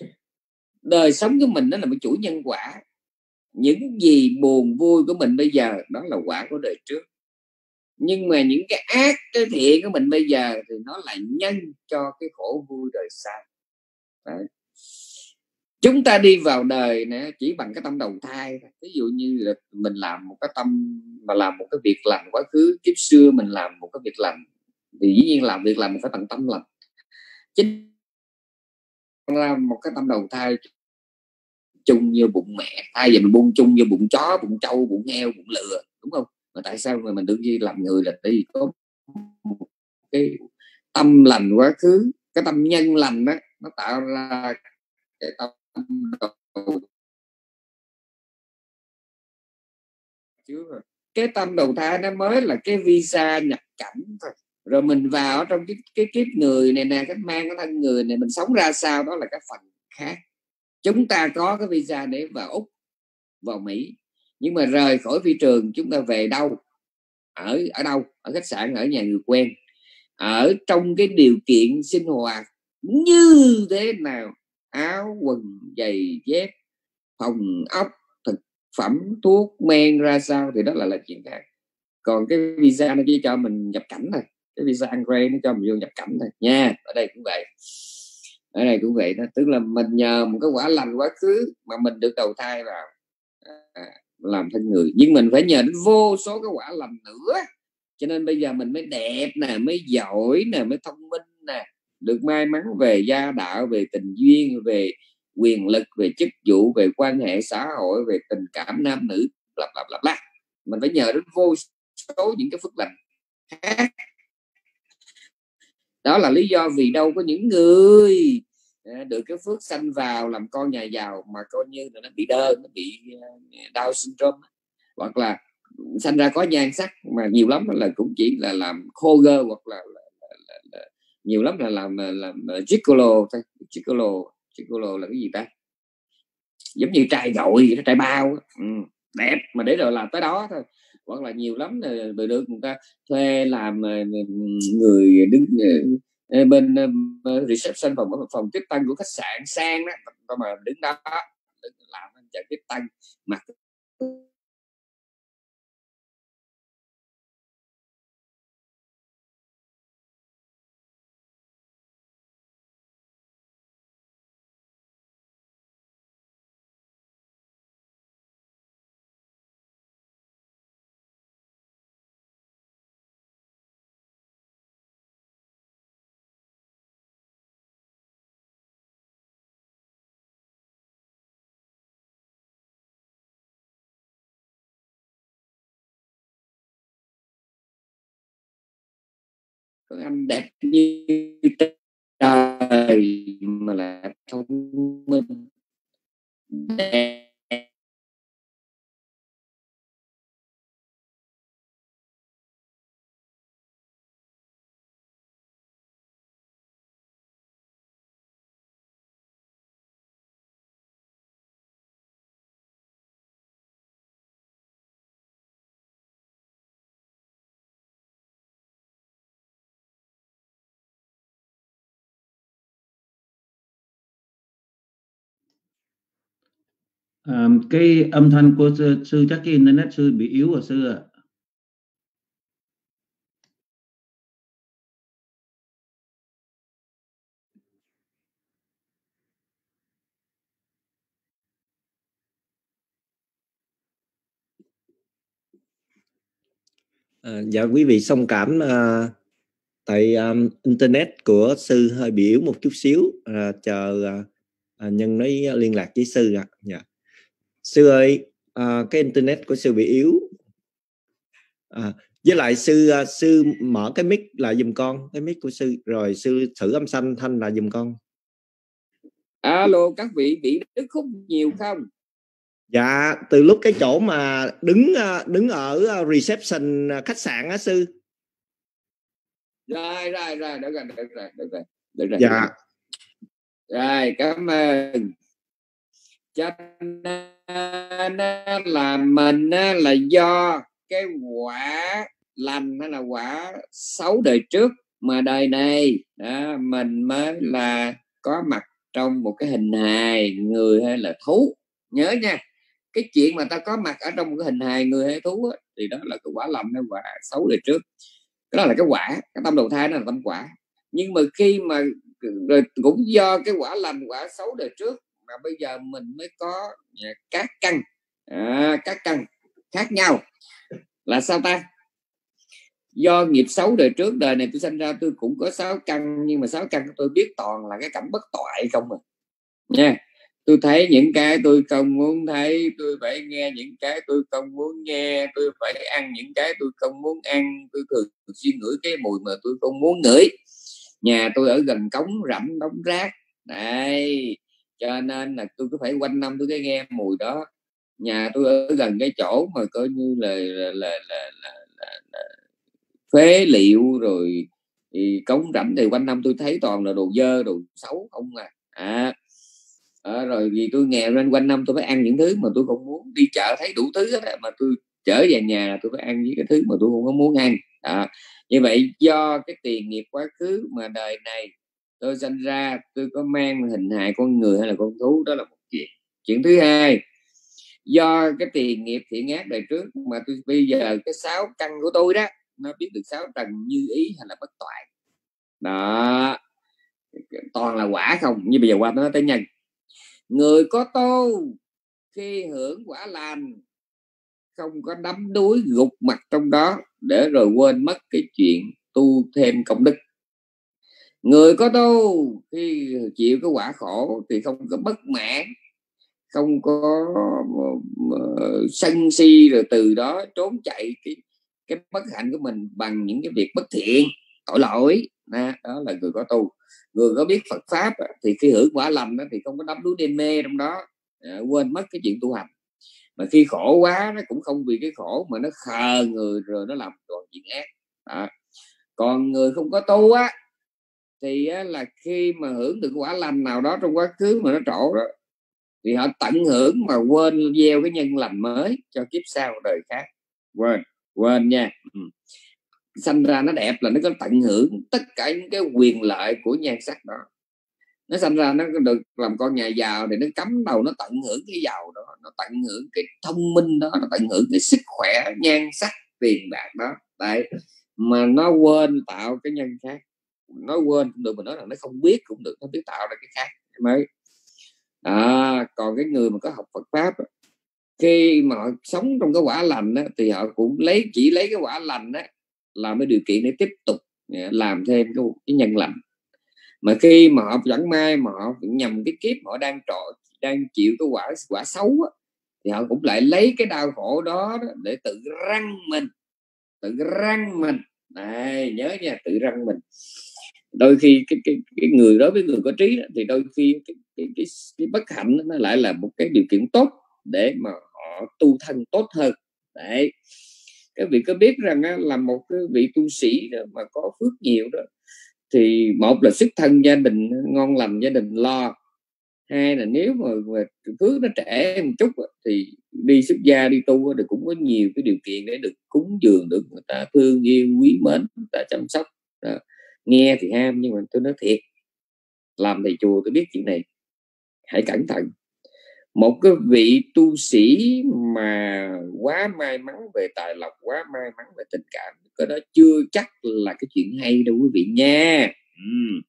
đời sống của mình nó là một chuỗi nhân quả. Những gì buồn vui của mình bây giờ đó là quả của đời trước, nhưng mà những cái ác cái thiện của mình bây giờ thì nó là nhân cho cái khổ vui đời sau. Đấy. Chúng ta đi vào đời này chỉ bằng cái tâm đầu thai. Ví dụ như là mình làm một cái tâm mà làm một cái việc lành quá khứ kiếp xưa, mình làm một cái việc lành thì dĩ nhiên làm việc lành phải bằng tâm lành. Chính ra một cái tâm đầu thai chung như bụng mẹ, thay vì mình buông chung như bụng chó, bụng trâu, bụng heo, bụng lừa, đúng không? Mà tại sao mà mình đương nhiên làm người là đi có cái tâm lành quá khứ, cái tâm nhân lành đó, nó tạo ra cái tâm đầu cái tâm đầu thai nó mới là cái visa nhập cảnh thôi. Rồi mình vào trong cái cái kiếp người này nè, cái mang cái thân người này, mình sống ra sao đó là cái phần khác. Chúng ta có cái visa để vào Úc, vào Mỹ, nhưng mà rời khỏi phi trường chúng ta về đâu? Ở ở đâu? Ở khách sạn, ở nhà người quen, ở trong cái điều kiện sinh hoạt như thế nào, áo quần giày dép, phòng ốc, thực phẩm, thuốc men ra sao thì đó là là chuyện khác. Còn cái visa nó chỉ cho mình nhập cảnh thôi, cái visa Angre nó cho mình vô nhập cảnh thôi nha. Ở đây cũng vậy, ở đây cũng vậy đó, tức là mình nhờ một cái quả lành quá khứ mà mình được đầu thai vào à, làm thân người, nhưng mình phải nhờ đến vô số cái quả lành nữa, cho nên bây giờ mình mới đẹp nè, mới giỏi nè, mới thông minh nè, được may mắn về gia đạo, về tình duyên, về quyền lực, về chức vụ, về quan hệ xã hội, về tình cảm nam nữ, lặp lặp lặp lặp. Mình phải nhờ đến vô số những cái phước lành khác. Đó là lý do vì đâu có những người được cái phước sanh vào làm con nhà giàu mà coi như là nó bị đơ, nó bị Down syndrome, hoặc là sanh ra có nhan sắc mà nhiều lắm là cũng chỉ là làm khô gơ, hoặc là, là, là, là, là nhiều lắm là làm làm gigolo thôi. Gigolo, gigolo là cái gì ta? Giống như trai gội, trai bao, ừ, đẹp mà để rồi làm tới đó thôi. Hoặc là nhiều lắm là được người ta thuê làm người đứng bên reception, phòng phòng tiếp tân của khách sạn sang đó, mà đứng đó đứng làm chờ tiếp tân, mặc anh đẹp như trời mà là thông minh đẹp.
À, cái âm thanh của sư, sư chắc cái internet sư bị yếu rồi sư ạ.
À, dạ quý vị thông cảm à, tại um, internet của sư hơi bị yếu một chút xíu, à, chờ à, Nhân nói liên lạc với sư ạ. À. Dạ. Sư ơi, à, cái internet của sư bị yếu. À, với lại sư à, sư mở cái mic lại giùm con, cái mic của sư, rồi sư thử âm thanh thanh lại giùm con.
Alo, các vị bị đứt khúc nhiều không?
Dạ, từ lúc cái chỗ mà đứng đứng ở reception khách sạn á sư.
Rồi rồi rồi, được rồi, được rồi, được rồi, được rồi.
Dạ.
Rồi, cảm ơn. Cho nên là mình là do cái quả lành hay là quả xấu đời trước mà đời này đó, mình mới là có mặt trong một cái hình hài người hay là thú. Nhớ nha, cái chuyện mà ta có mặt ở trong một cái hình hài người hay thú á, thì đó là cái quả lành hay quả xấu đời trước. Cái đó là cái quả, cái tâm đầu thai nó là tâm quả. Nhưng mà khi mà rồi cũng do cái quả lành quả xấu đời trước mà bây giờ mình mới có các căn à, các căn khác nhau. Là sao ta? Do nghiệp xấu đời trước, đời này tôi sinh ra tôi cũng có sáu căn, nhưng mà sáu căn tôi biết toàn là cái cảnh bất toại không à nha. Tôi thấy những cái tôi không muốn thấy, tôi phải nghe những cái tôi không muốn nghe, tôi phải ăn những cái tôi không muốn ăn, tôi thường xuyên ngửi cái mùi mà tôi không muốn ngửi. Nhà tôi ở gần cống rãnh đống rác đây, cho nên là tôi cứ phải quanh năm tôi cứ nghe mùi đó. Nhà tôi ở gần cái chỗ mà coi như là là là, là, là, là, là phế liệu rồi thì cống rãnh, thì quanh năm tôi thấy toàn là đồ dơ đồ xấu không à. À, à rồi vì tôi nghèo nên quanh năm tôi phải ăn những thứ mà tôi không muốn. Đi chợ thấy đủ thứ đó, mà tôi trở về nhà tôi phải ăn những cái thứ mà tôi không có muốn ăn. Đó. Như vậy do cái tiền nghiệp quá khứ mà đời này tôi sinh ra tôi có mang hình hài con người hay là con thú, đó là một chuyện. Chuyện thứ hai, do cái tiền nghiệp thiện ác đời trước mà tôi bây giờ cái sáu căn của tôi đó nó biết được sáu trần như ý hay là bất toại. Đó, toàn là quả không. Như bây giờ qua nó tới nhân. Người có tu khi hưởng quả lành không có đắm đuối gục mặt trong đó để rồi quên mất cái chuyện tu thêm công đức. Người có tu khi chịu cái quả khổ thì không có bất mãn, không có uh, sân si, rồi từ đó trốn chạy cái cái bất hạnh của mình bằng những cái việc bất thiện tội lỗi. Đó, đó là người có tu. Người có biết Phật pháp thì khi hưởng quả lành thì không có đắm đuối đam mê trong đó, uh, quên mất cái chuyện tu hành. Mà khi khổ quá nó cũng không vì cái khổ mà nó khờ người rồi nó làm toàn chuyện ác. Đó. Còn người không có tu á thì á, là khi mà hưởng được quả lành nào đó trong quá khứ mà nó trổ đó thì họ tận hưởng mà quên gieo cái nhân lành mới cho kiếp sau đời khác. Quên, quên nha. Ừ. Sanh ra nó đẹp là nó có tận hưởng tất cả những cái quyền lợi của nhan sắc đó. Nó sanh ra nó được làm con nhà giàu thì nó cắm đầu nó tận hưởng cái giàu đó, nó tận hưởng cái thông minh đó, nó tận hưởng cái sức khỏe, nhan sắc, tiền bạc đó. Đấy. Mà nó quên tạo cái nhân khác. Nó quên cũng được, mà nói là nó không biết cũng được, nó biết tạo ra cái khác mới. À, còn cái người mà có học Phật pháp đó, khi mà họ sống trong cái quả lành đó, thì họ cũng lấy chỉ lấy cái quả lành đó làm cái điều kiện để tiếp tục làm thêm cái, cái nhân lành. Mà khi mà họ chẳng may mà họ nhầm cái kiếp họ đang trọ đang chịu cái quả quả xấu đó, thì họ cũng lại lấy cái đau khổ đó, đó để tự răng mình, tự răng mình. Này, nhớ nha, tự răng mình. Đôi khi cái, cái, cái người đối với người có trí đó, thì đôi khi cái, cái, cái, cái bất hạnh nó lại là một cái điều kiện tốt để mà họ tu thân tốt hơn. Đấy. Các vị có biết rằng á, là một cái vị tu sĩ đó mà có phước nhiều đó thì một là sức thân gia đình ngon lành, gia đình lo. Hai là nếu mà, mà phước nó trẻ một chút thì đi xuất gia đi tu thì cũng có nhiều cái điều kiện để được cúng dường, được người ta thương yêu quý mến, người ta chăm sóc. Đó. Nghe thì ham nhưng mà tôi nói thiệt, làm thầy chùa tôi biết chuyện này, hãy cẩn thận. Một cái vị tu sĩ mà quá may mắn về tài lộc, quá may mắn về tình cảm, cái đó chưa chắc là cái chuyện hay đâu quý vị nha. Ừ.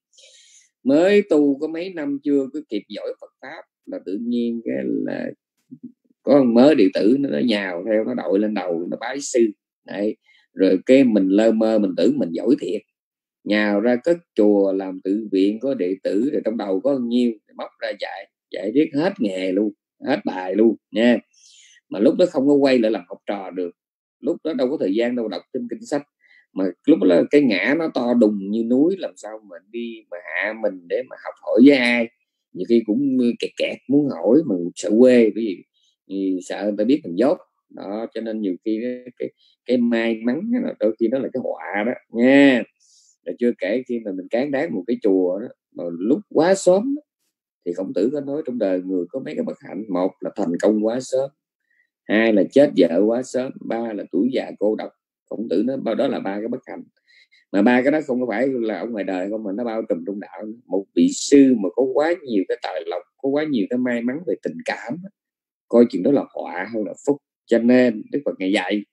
Mới tu có mấy năm chưa có kịp giỏi Phật pháp là tự nhiên cái là có một mớ đệ tử nó nhào theo, nó đội lên đầu, nó bái sư. Đấy. Rồi cái mình lơ mơ mình tưởng mình giỏi thiệt, nhào ra cất chùa làm tự viện có đệ tử, rồi trong đầu có bao nhiêu móc ra dạy, dạy biết hết nghề luôn, hết bài luôn nha. Mà lúc đó không có quay lại làm học trò được, lúc đó đâu có thời gian đâu đọc kinh kinh sách, mà lúc đó cái ngã nó to đùng như núi, làm sao mà đi mà hạ mình để mà học hỏi với ai. Nhiều khi cũng kẹt kẹt muốn hỏi mà sợ quê, bởi vì, vì sợ người ta biết mình dốt đó. Cho nên nhiều khi cái cái, cái may mắn đó, đôi khi nó là cái họa đó nha. Rồi chưa kể khi mà mình cán đáng một cái chùa đó mà lúc quá sớm đó, thì Khổng Tử có nói trong đời người có mấy cái bất hạnh. Một là thành công quá sớm, hai là chết vợ quá sớm, ba là tuổi già cô độc. Khổng Tử nói bao đó là ba cái bất hạnh. Mà ba cái đó không có phải là ở ngoài đời không, mà nó bao trùm trong đạo. Một vị sư mà có quá nhiều cái tài lộc, có quá nhiều cái may mắn về tình cảm, coi chuyện đó là họa hơn là phúc. Cho nên Đức Phật Ngài dạy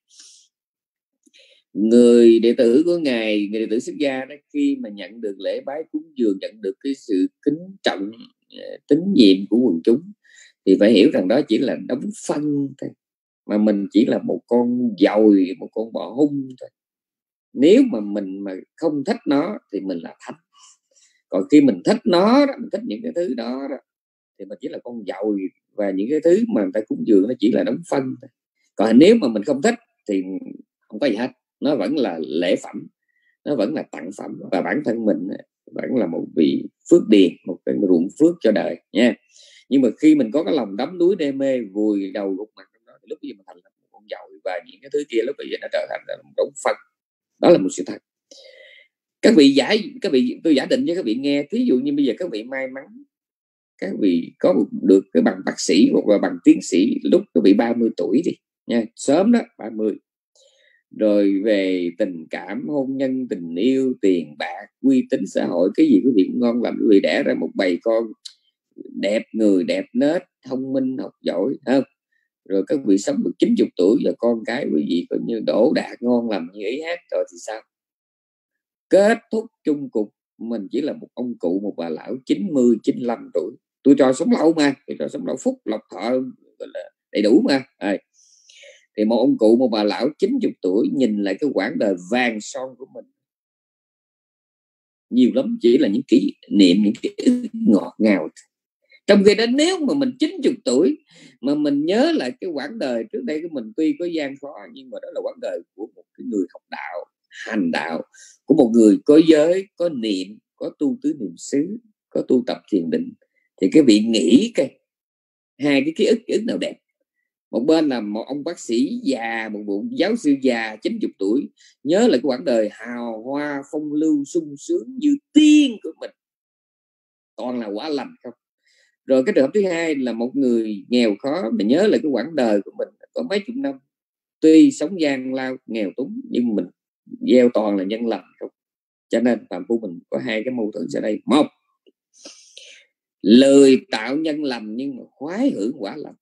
người đệ tử của Ngài, người đệ tử xuất gia đó, khi mà nhận được lễ bái cúng dường, nhận được cái sự kính trọng, tín nhiệm của quần chúng, thì phải hiểu rằng đó chỉ là đóng phân thôi, mà mình chỉ là một con dồi, một con bò hung thôi. Nếu mà mình mà không thích nó thì mình là thánh. Còn khi mình thích nó đó, mình thích những cái thứ đó, đó thì mình chỉ là con dồi, và những cái thứ mà người ta cúng dường nó chỉ là đóng phân thôi. Còn nếu mà mình không thích thì không có gì hết, nó vẫn là lễ phẩm, nó vẫn là tặng phẩm, và bản thân mình vẫn là một vị phước điền, một cái ruộng phước cho đời nha. Nhưng mà khi mình có cái lòng đắm đuối đam mê, vùi đầu gục mặt trong đó, thì lúc bây giờ mình thành là một con dồi, và những cái thứ kia lúc bây giờ nó trở thành là một đống phân. Đó là một sự thật. Các vị giải, các vị tôi giả định cho các vị nghe, ví dụ như bây giờ các vị may mắn, các vị có được cái bằng bác sĩ hoặc là bằng tiến sĩ lúc các vị ba mươi tuổi đi nha, sớm đó, ba mươi. rồi về tình cảm, hôn nhân, tình yêu, tiền bạc, uy tín xã hội, cái gì quý vị cũng ngon lành. Quý vị đẻ ra một bầy con đẹp người, đẹp nết, thông minh, học giỏi, không? Rồi các vị sống được chín mươi tuổi và con cái quý vị coi như đỗ đạt ngon lành như ý hát rồi thì sao? Kết thúc chung cục mình chỉ là một ông cụ, một bà lão chín mươi, chín mươi lăm tuổi. Tôi cho sống lâu mà, tôi cho sống lâu, phúc lộc thọ là đầy đủ mà. À, thì một ông cụ, một bà lão chín mươi tuổi nhìn lại cái quãng đời vàng son của mình, nhiều lắm chỉ là những kỷ niệm, những cái ngọt ngào. Trong khi đó nếu mà mình chín mươi tuổi mà mình nhớ lại cái quãng đời trước đây của mình, tuy có gian khó nhưng mà đó là quãng đời của một cái người học đạo, hành đạo, của một người có giới, có niệm, có tu tứ niệm xứ, có tu tập thiền định, thì cái vị nghĩ cái hai cái ký ức, ký ức nào đẹp? Một bên là một ông bác sĩ già, một bộ giáo sư già chín mươi tuổi nhớ lại cái quãng đời hào hoa phong lưu sung sướng như tiên của mình, toàn là quả lành không. Rồi cái trường hợp thứ hai là một người nghèo khó mà nhớ lại cái quãng đời của mình có mấy chục năm, tuy sống gian lao nghèo túng nhưng mình gieo toàn là nhân lành không. Cho nên phạm phu mình có hai cái mâu thuẫn ở đây. Một, lười tạo nhân lành nhưng mà khoái hưởng quả lành,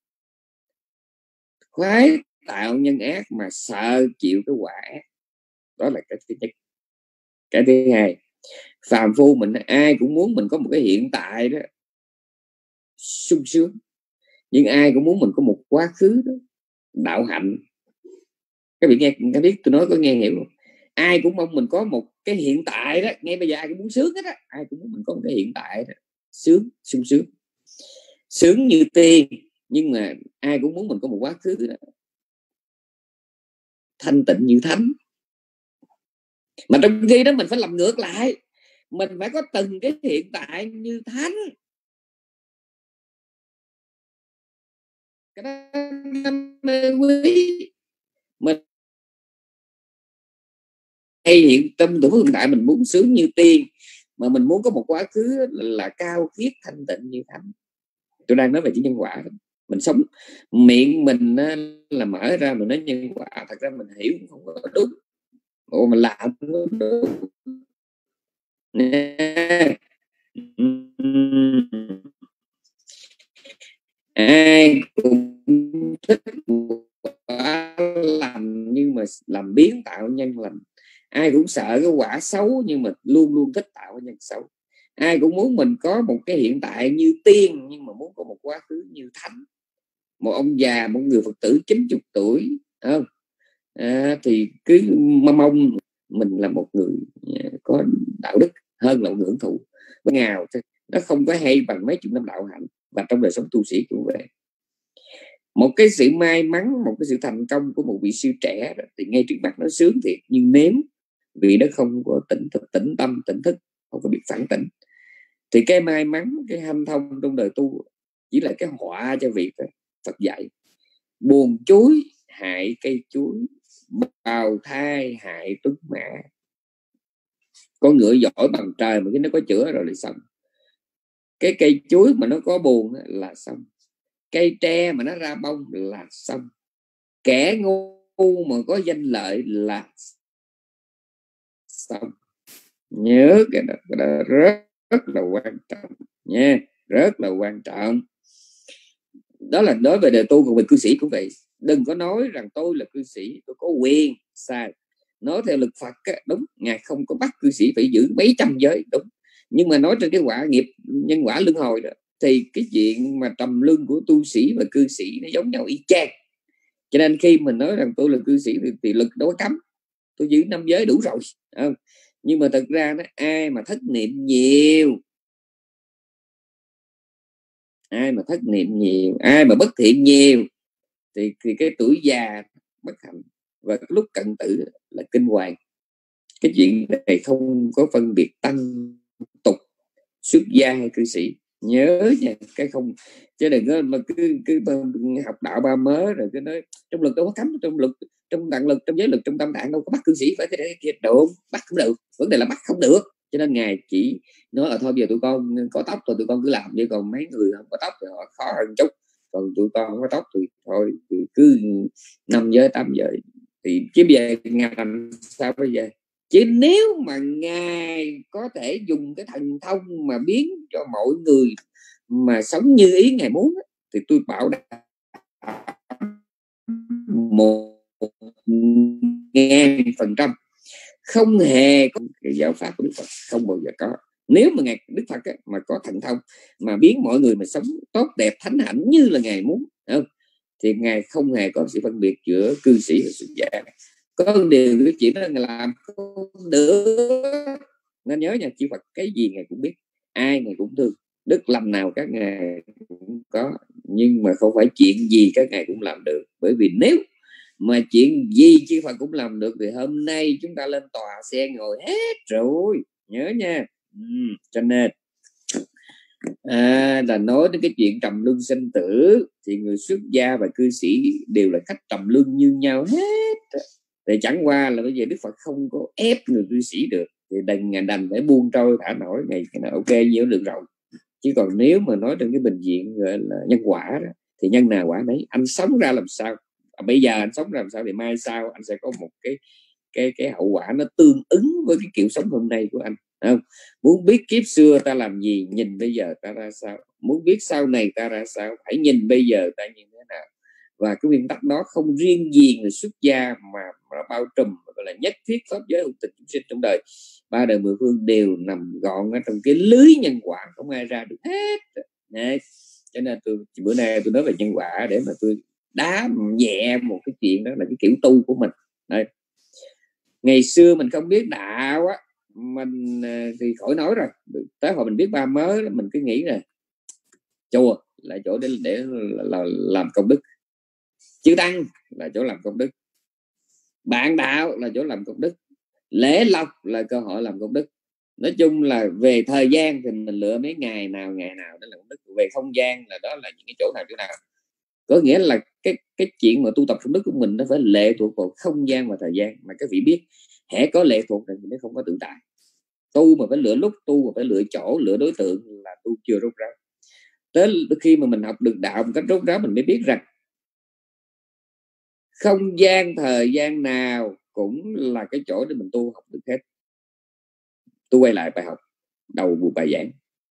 khoái tạo nhân ác mà sợ chịu cái quả ác. Đó là cái thứ nhất. Cái thứ hai, phàm phu mình ai cũng muốn mình có một cái hiện tại đó sung sướng, nhưng ai cũng muốn mình có một quá khứ đó đạo hạnh. Các vị nghe, các biết tôi nói có nghe hiểu không? Ai cũng mong mình có một cái hiện tại đó, ngay bây giờ ai cũng muốn sướng hết á, ai cũng muốn mình có một cái hiện tại đó sướng, sung sướng, sướng như tiên, nhưng mà ai cũng muốn mình có một quá khứ đó thanh tịnh như thánh. Mà trong khi đó mình phải làm ngược lại, mình phải có từng cái hiện tại như thánh. Cái đó mê quý mình hay hiện tâm tưởng hiện tại mình muốn sướng như tiên, mà mình muốn có một quá khứ là cao khiết thanh tịnh như thánh. Tôi đang nói về chữ nhân quả đó. Mình sống miệng mình là mở ra mình nói nhân quả, thật ra mình hiểu không có đúng. Ồ, mình làm không có đúng. Ai cũng thích quả lành nhưng mà làm biến tạo nhân lành. Ai cũng sợ cái quả xấu nhưng mà luôn luôn thích tạo nhân xấu. Ai cũng muốn mình có một cái hiện tại như tiên nhưng mà muốn có một quá khứ như thánh. Một ông già, một người Phật tử chín mươi tuổi không? À, thì cứ mong mình là một người có đạo đức hơn là một người hưởng thụ ngào thôi. Nó không có hay bằng mấy chục năm đạo hạnh và trong đời sống tu sĩ cũng vậy. Một cái sự may mắn, một cái sự thành công của một vị sư trẻ đó, thì ngay trước mắt nó sướng thiệt, nhưng nếu vị đó không có tỉnh thức, tỉnh tâm, tỉnh thức, không có biết phản tỉnh, thì cái may mắn, cái hanh thông trong đời tu chỉ là cái họa cho vị thôi. Phật dạy buồn chuối hại cây chuối, bào thai hại tuấn mã. Con ngựa giỏi bằng trời mà cái nó có chữa rồi lại xong. Cái cây chuối mà nó có buồn là xong. Cây tre mà nó ra bông là xong. Kẻ ngu mà có danh lợi là xong. Nhớ cái đó, cái đó rất, rất là quan trọng nha, rất là quan trọng. Đó là đối với đời tu, còn về cư sĩ cũng vậy. Đừng có nói rằng tôi là cư sĩ, tôi có quyền. Sai. Nói theo lực Phật á, đúng, Ngài không có bắt cư sĩ phải giữ mấy trăm giới, đúng. Nhưng mà nói trên cái quả nghiệp nhân quả luân hồi đó, thì cái chuyện mà trầm luân của tu sĩ và cư sĩ nó giống nhau y chang. Cho nên khi mình nói rằng tôi là cư sĩ thì, thì lực đâu có cấm, tôi giữ năm giới đủ rồi, không? Nhưng mà thật ra đó, ai mà thất niệm nhiều, ai mà thất niệm nhiều, ai mà bất thiện nhiều, thì, thì cái tuổi già bất hạnh và cái lúc cận tử là kinh hoàng. Cái chuyện này không có phân biệt tăng tục, xuất gia hay cư sĩ, nhớ nha, cái không, chứ đừng có mà cứ cứ học đạo ba mớ rồi cứ nói trong lực đâu có cấm, trong lực, trong tạng lực, trong giới lực, trong tâm tạng đâu có bắt cư sĩ phải cái kia được, bắt không được, vấn đề là bắt không được. Cho nên Ngài chỉ nói ở thôi bây giờ tụi con có tóc rồi tụi con cứ làm, chứ còn mấy người không có tóc thì họ khó hơn chút, còn tụi con không có tóc thì thôi thì cứ năm giới tám giới thì chứ bây giờ Ngài làm sao bây giờ? Chứ nếu mà Ngài có thể dùng cái thần thông mà biến cho mọi người mà sống như ý Ngài muốn, thì tôi bảo đảm một ngàn phần trăm không hề có cái giáo pháp của Đức Phật, không bao giờ có. Nếu mà Ngài Đức Phật ấy, mà có thần thông mà biến mọi người mà sống tốt đẹp thánh hạnh như là Ngài muốn, không? Thì Ngài không hề có sự phân biệt giữa cư sĩ và xuất gia. Có điều cái chuyện đó Ngài làm không được. Nên nhớ nha, chư Phật cái gì Ngài cũng biết, ai Ngài cũng thương, đức lành nào các Ngài cũng có, nhưng mà không phải chuyện gì các Ngài cũng làm được. Bởi vì nếu mà chuyện gì chư Phật cũng làm được thì hôm nay chúng ta lên tòa xe ngồi hết rồi, nhớ nha. Ừ, cho nên à, là nói đến cái chuyện trầm luân sinh tử thì người xuất gia và cư sĩ đều là khách trầm luân như nhau hết. Thì chẳng qua là bây giờ Đức Phật không có ép người cư sĩ được, thì đành ngài đành phải buông trôi thả nổi, ngày cái nào ok nhiều được rồi. Chứ còn nếu mà nói trên cái bình diện gọi là nhân quả đó, thì nhân nào quả nấy. Anh sống ra làm sao, à, bây giờ anh sống ra làm sao thì mai sau anh sẽ có một cái cái cái hậu quả nó tương ứng với cái kiểu sống hôm nay của anh, không? Muốn biết kiếp xưa ta làm gì, nhìn bây giờ ta ra sao. Muốn biết sau này ta ra sao, hãy nhìn bây giờ ta như thế nào. Và cái nguyên tắc đó không riêng gì người xuất gia mà, mà bao trùm, gọi là nhất thiết pháp giới hữu tình chúng sinh trong đời ba đời mười phương đều nằm gọn ở trong cái lưới nhân quả, không ai ra được hết. Đấy. Cho nên tôi bữa nay tôi nói về nhân quả để mà tôi đá nhẹ một cái chuyện, đó là cái kiểu tu của mình. Đấy. Ngày xưa mình không biết đạo á, mình thì khỏi nói rồi. Tới hồi mình biết ba mới, mình cứ nghĩ là chùa là chỗ để, để là, là, làm công đức, chư tăng là chỗ làm công đức, bạn đạo là chỗ làm công đức, lễ lộc là cơ hội làm công đức. Nói chung là về thời gian thì mình lựa mấy ngày nào ngày nào để làm công đức. Về không gian là đó là những cái chỗ nào chỗ nào. Có nghĩa là cái cái chuyện mà tu tập công đức của mình nó phải lệ thuộc vào không gian và thời gian. Mà các vị biết, hễ có lệ thuộc thì nó không có tự tại. Tu mà phải lựa lúc, tu mà phải lựa chỗ, lựa đối tượng là tu chưa rốt ráo. Tới khi mà mình học được đạo một cách rốt ráo, mình mới biết rằng không gian thời gian nào cũng là cái chỗ để mình tu học được hết. Tôi quay lại bài học đầu buổi bài giảng,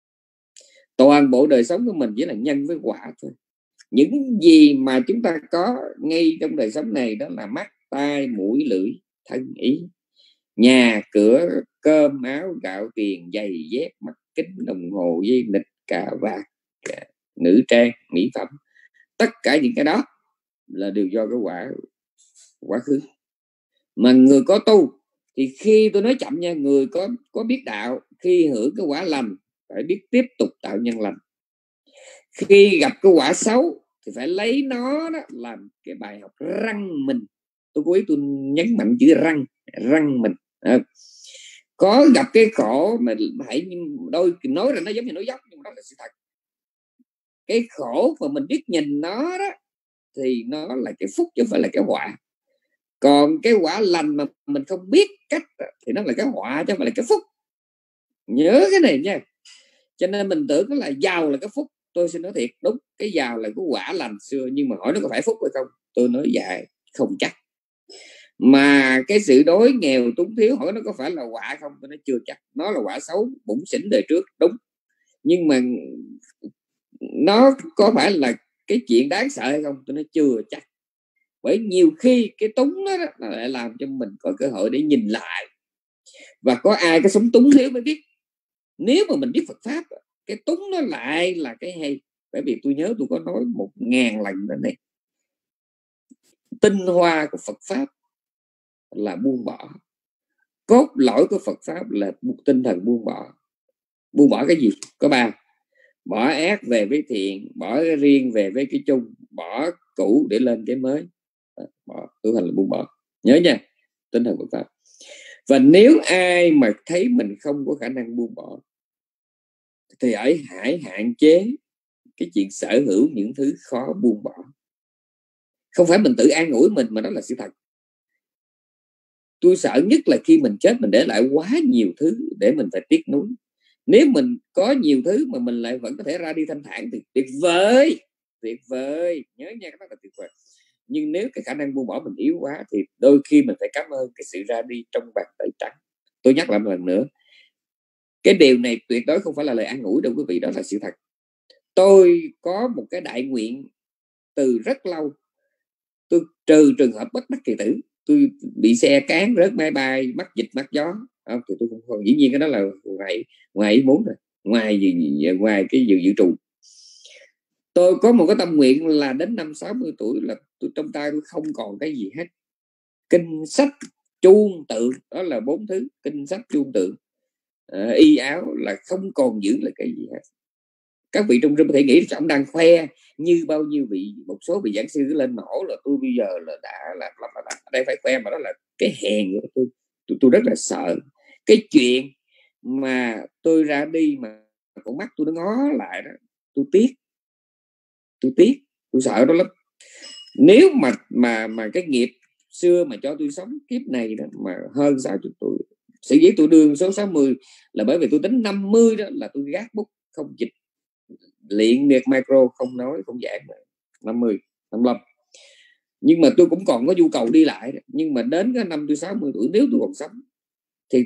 toàn bộ đời sống của mình chỉ là nhân với quả thôi. Những gì mà chúng ta có ngay trong đời sống này đó là mắt, tai, mũi, lưỡi, thân, ý, nhà, cửa, cơm, áo, gạo, tiền, giày, dép, mặt kính, đồng hồ, dây nịt, cà vạt, nữ trang, mỹ phẩm. Tất cả những cái đó là đều do cái quả quá khứ. Mà người có tu thì khi tôi nói chậm nha, người có có biết đạo khi hưởng cái quả lành phải biết tiếp tục tạo nhân lành. Khi gặp cái quả xấu thì phải lấy nó đó làm cái bài học răng mình. Tôi cố ý tôi nhấn mạnh chữ răng, răng mình. À, có gặp cái khổ mà hãy đôi nói là nó giống như nói dốc, nhưng mà đó là sự thật. Cái khổ mà mình biết nhìn nó đó thì nó là cái phúc chứ không phải là cái họa. Còn cái quả lành mà mình không biết cách thì nó là cái họa chứ không phải là cái phúc. Nhớ cái này nha. Cho nên mình tưởng là giàu là cái phúc. Tôi xin nói thiệt, đúng, cái giàu là cái quả lành xưa, nhưng mà hỏi nó có phải phúc hay không, tôi nói dạ không chắc. Mà cái sự đói nghèo túng thiếu, hỏi nó có phải là quả không, tôi nói chưa chắc. Nó là quả xấu bủn xỉn đời trước, đúng, nhưng mà nó có phải là cái chuyện đáng sợ hay không, tôi nói chưa chắc. Bởi nhiều khi cái túng đó, đó lại làm cho mình có cơ hội để nhìn lại. Và có ai cái sống túng thiếu mới biết. Nếu mà mình biết Phật Pháp, cái túng nó lại là cái hay. Bởi vì tôi nhớ tôi có nói một ngàn lần đó này, tinh hoa của Phật Pháp là buông bỏ. Cốt lõi của Phật Pháp là tinh thần buông bỏ. Buông bỏ cái gì? Có ba: bỏ ác về với thiện, bỏ cái riêng về với cái chung, bỏ cũ để lên cái mới. Bỏ, tu hành là buông bỏ. Nhớ nha, tinh thần Phật Pháp. Và nếu ai mà thấy mình không có khả năng buông bỏ thì hãy hãy hạn chế cái chuyện sở hữu những thứ khó buông bỏ. Không phải mình tự an ủi mình, mà đó là sự thật. Tôi sợ nhất là khi mình chết mình để lại quá nhiều thứ để mình phải tiếc nuối. Nếu mình có nhiều thứ mà mình lại vẫn có thể ra đi thanh thản thì tuyệt vời, tuyệt vời. Nhớ nha, các bạn là tuyệt vời. Nhưng nếu cái khả năng buông bỏ mình yếu quá thì đôi khi mình phải cảm ơn cái sự ra đi trong bàn tay trắng. Tôi nhắc lại một lần nữa, cái điều này tuyệt đối không phải là lời an ủi đâu quý vị, đó là sự thật. Tôi có một cái đại nguyện từ rất lâu, tôi trừ trường hợp bất đắc kỳ tử, tôi bị xe cán, rớt máy bay, mắc dịch mắc gió, à, thì tôi không, không dĩ nhiên cái đó là ngoài ngoài ý muốn rồi, ngoài gì ngoài cái dự dự trù. Tôi có một cái tâm nguyện là đến năm sáu mươi tuổi là tôi, trong tay tôi không còn cái gì hết. Kinh sách, chuông tượng, đó là bốn thứ: kinh sách, chuông tượng, uh, y áo, là không còn giữ lại cái gì hết. Các vị trong rừng có thể nghĩ rằng ông đang khoe như bao nhiêu vị, một số vị giảng sư lên nổ là tôi bây giờ là đã là, là, là, là đây phải khoe, mà đó là cái hèn của tôi. tôi tôi rất là sợ cái chuyện mà tôi ra đi mà con mắt tôi nó ngó lại đó. Tôi tiếc, tôi tiếc, tôi sợ đó lắm. Nếu mà mà mà cái nghiệp xưa mà cho tôi sống kiếp này đó mà hơn sáu mươi tuổi, sở dĩ tôi đương số sáu mươi là bởi vì tôi tính năm mươi đó là tôi gác bút không dịch, luyện miệt micro, không nói không giảng. Năm mươi, năm mươi lăm, nhưng mà tôi cũng còn có nhu cầu đi lại đó. Nhưng mà đến cái năm tôi sáu mươi tuổi, nếu tôi còn sống thì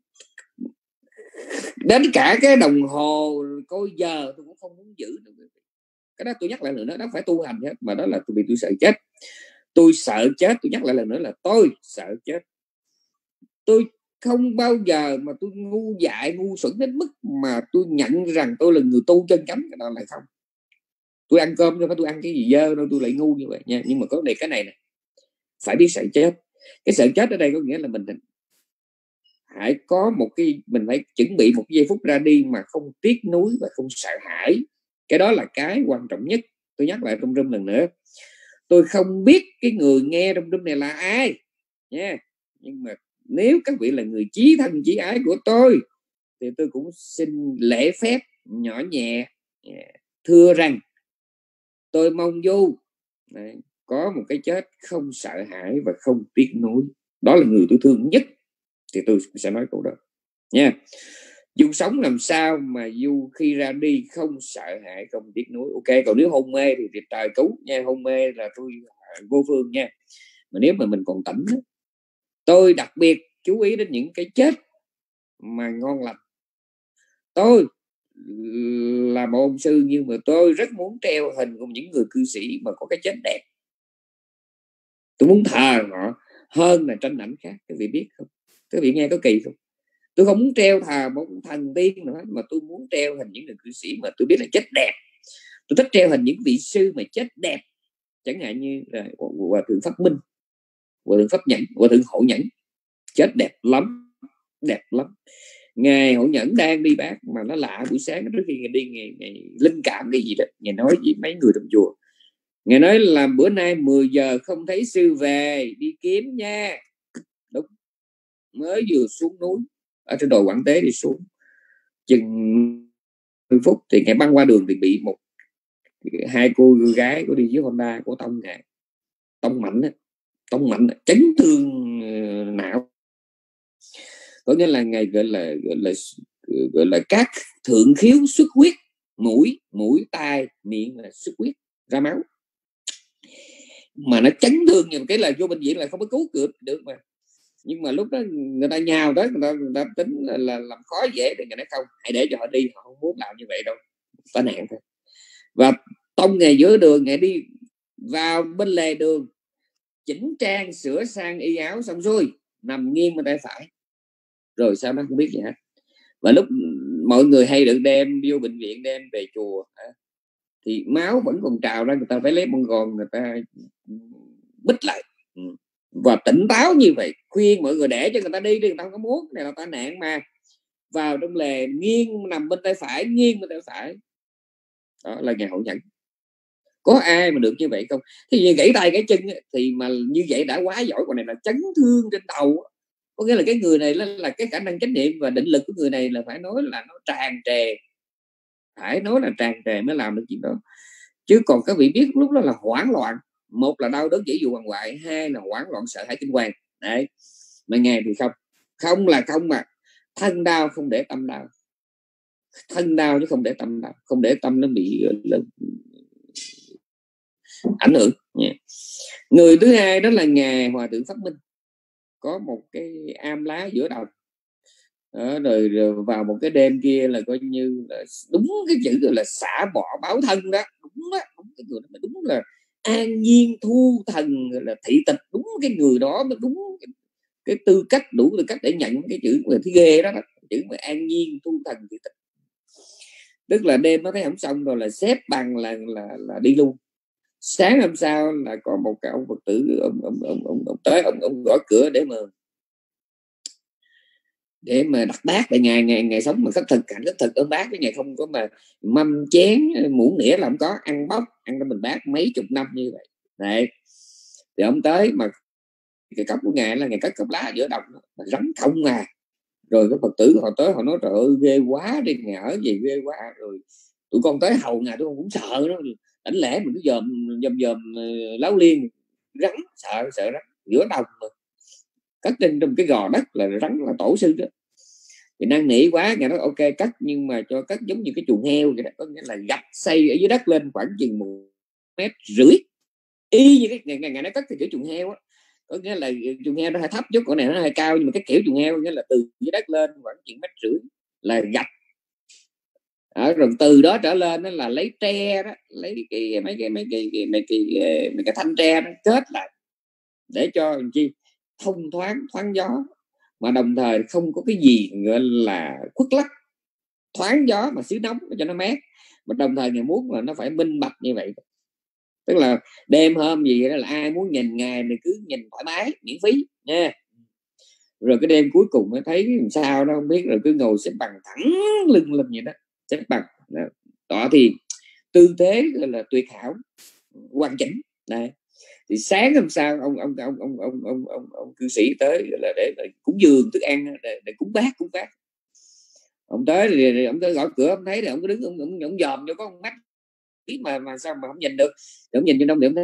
đến cả cái đồng hồ coi giờ tôi cũng không muốn giữ được. Cái đó tôi nhắc lại lần nữa, đó phải tu hành hết, mà đó là vì tôi sợ chết. Tôi sợ chết, tôi nhắc lại lần nữa là tôi sợ chết. Tôi không bao giờ mà tôi ngu dại, ngu xuẩn đến mức mà tôi nhận rằng tôi là người tu chân chánh, cái đó là không. Tôi ăn cơm chứ phải tôi ăn cái gì dơ đâu tôi lại ngu như vậy nha. Nhưng mà có đề cái này nè, phải biết sợ chết. Cái sợ chết ở đây có nghĩa là mình hãy có một cái, mình phải chuẩn bị một giây phút ra đi mà không tiếc nuối và không sợ hãi. Cái đó là cái quan trọng nhất. Tôi nhắc lại trong room lần nữa, tôi không biết cái người nghe trong room này là ai nha, nhưng mà nếu các vị là người chí thân chí ái của tôi thì tôi cũng xin lễ phép nhỏ nhẹ thưa rằng tôi mong Du đấy, có một cái chết không sợ hãi và không tiếc nuối. Đó là người tôi thương nhất thì tôi sẽ nói câu đó nha. Du sống làm sao mà Du khi ra đi không sợ hãi, không tiếc nuối. Ok, còn nếu hôn mê thì, thì trời cứu nha, hôn mê là tôi vô phương nha. Mà nếu mà mình còn tỉnh, tôi đặc biệt chú ý đến những cái chết mà ngon lành. Tôi là một ông sư nhưng mà tôi rất muốn treo hình của những người cư sĩ mà có cái chết đẹp. Tôi muốn thờ họ hơn là tranh ảnh khác. Các vị biết không? Các vị nghe có kỳ không? Tôi không muốn treo thờ một thần tiên nữa, mà tôi muốn treo hình những người cư sĩ mà tôi biết là chết đẹp. Tôi thích treo hình những vị sư mà chết đẹp, chẳng hạn như là Hòa thượng Pháp Minh, Hòa thượng Pháp Nhẫn, Hòa thượng Hộ Nhẫn, chết đẹp lắm, đẹp lắm. Ngài Hộ Nhẫn đang đi bác mà nó lạ, buổi sáng trước khi ngài đi, ngày, ngày linh cảm cái gì đó, ngài nói với mấy người trong chùa, ngài nói là bữa nay mười giờ không thấy sư về, đi kiếm nha. Đúng, mới vừa xuống núi ở trên đồi Quảng Tế đi xuống chừng mười phút thì ngài băng qua đường thì bị một hai cô gái có đi dưới Honda của tông ngài, tông mạnh đó, tông mạnh đó, chấn thương uh, não. Có nghĩa là ngài gọi là gọi là gọi là các thượng khiếu xuất huyết, mũi mũi tai miệng là xuất huyết ra máu, mà nó chấn thương như cái là vô bệnh viện là không có cứu được được mà. Nhưng mà lúc đó người ta nhào tới, người ta, người ta tính là, là làm khó dễ để người nói không, hãy để cho họ đi, họ không muốn làm như vậy đâu, tai nạn thôi. Và tông ngày giữa đường, ngày đi vào bên lề đường, chỉnh trang sửa sang y áo xong rồi nằm nghiêng bên tay phải, rồi sao nó không biết gì hết. Và lúc mọi người hay được đem vô bệnh viện, đem về chùa thì máu vẫn còn trào ra, người ta phải lấy bông gòn người ta bích lại. Và tỉnh táo như vậy khuyên mọi người để cho người ta đi đi, người ta không có muốn, này là tai nạn mà. Vào trong lề nghiêng nằm bên tay phải, nghiêng bên tay phải, đó là Ngài Hộ Nhẫn. Có ai mà được như vậy không? Thì như gãy tay gãy chân thì mà như vậy đã quá giỏi, còn này là chấn thương trên đầu. Có nghĩa là cái người này là, là cái khả năng chánh niệm và định lực của người này là phải nói là nó tràn trề, phải nói là tràn trề mới làm được chuyện đó. Chứ còn các vị biết lúc đó là hoảng loạn, một là đau đớn dễ dụ hoàng hoại, hai là hoảng loạn sợ hãi kinh hoàng đấy. Mà Ngài thì không, không là không, mà thân đau không để tâm đau, thân đau chứ không để tâm đau, không để tâm nó bị ảnh hưởng. Người thứ hai đó là ngài Hòa thượng Pháp Minh, có một cái am lá giữa đồng. Đó, rồi, rồi vào một cái đêm kia là coi như là đúng cái chữ gọi là xả bỏ báo thân đó, đúng đó, đúng cái người đó, đúng là an nhiên thu thần là thị tịch, đúng cái người đó mới đúng cái, cái tư cách, đủ tư cách để nhận cái chữ mà thứ ghê đó, đó, chữ mà an nhiên thu thần thị tịch. Tức là đêm nó thấy không xong rồi là xếp bằng là là là đi luôn. Sáng hôm sau là có một cái ông Phật tử ông ông ông ông, ông tới ông ông gõ cửa để mà để mà đặt bát, tại ngày ngày ngày sống mà khất thực, cảnh khất thực ôm bát, cái ngày không có mà mâm chén muỗng nĩa là không có, ăn bóc ăn trong mình bát mấy chục năm như vậy. Đấy, thì ông tới mà cái cốc của ngài là ngày cất cốc lá giữa đồng mà rắn không à. Rồi cái Phật tử họ tới họ nói trời ơi ghê quá đi, ngài ở gì ghê quá. Rồi tụi con tới hầu ngài tụi con cũng sợ đó, đánh lẽ mình cứ dòm dòm dòm láo liên rắn, sợ sợ rắn giữa đồng mà cất trên trong cái gò đất là rắn là tổ sư đó. Thì năn nỉ quá, ngài nói ok cất, nhưng mà cho cất giống như cái chuồng heo vậy đó, có nghĩa là gạch xây ở dưới đất lên khoảng chừng một mét rưỡi, y như cái ngày ngày, ngày nó cất thì kiểu chuồng heo á, có nghĩa là chuồng heo nó hơi thấp chút, còn này nó hơi cao, nhưng mà cái kiểu chuồng heo nghĩa là từ dưới đất lên khoảng chừng mét rưỡi là gạch. À, rồi từ đó trở lên đó là lấy tre đó, lấy cái mấy cái mấy cái mấy cái mấy cái, mấy cái thanh tre đó kết lại để cho làm chi thông thoáng thoáng gió, mà đồng thời không có cái gì gọi là khuất lắc, thoáng gió mà xứ nóng cho nó mát, mà đồng thời ngày muốn là nó phải minh bạch như vậy. Tức là đêm hôm gì đó là ai muốn nhìn ngài thì cứ nhìn thoải mái miễn phí nha. Rồi cái đêm cuối cùng mới thấy sao đó không biết, rồi cứ ngồi xếp bằng thẳng lưng lên vậy đó, xếp bằng tọa thiền, tư thế là tuyệt hảo hoàn chỉnh. Đây thì sáng hôm sau ông ông ông ông ông ông ông, ông cư sĩ tới là để, để cúng dường thức ăn, để, để cúng bát cúng bát. Ông tới thì, thì ông tới gõ cửa, ông thấy thì ông cứ đứng ông ông, ông dòm cho có con mắt mà mà sao mà không nhìn được, thì ông nhìn cho đông điểm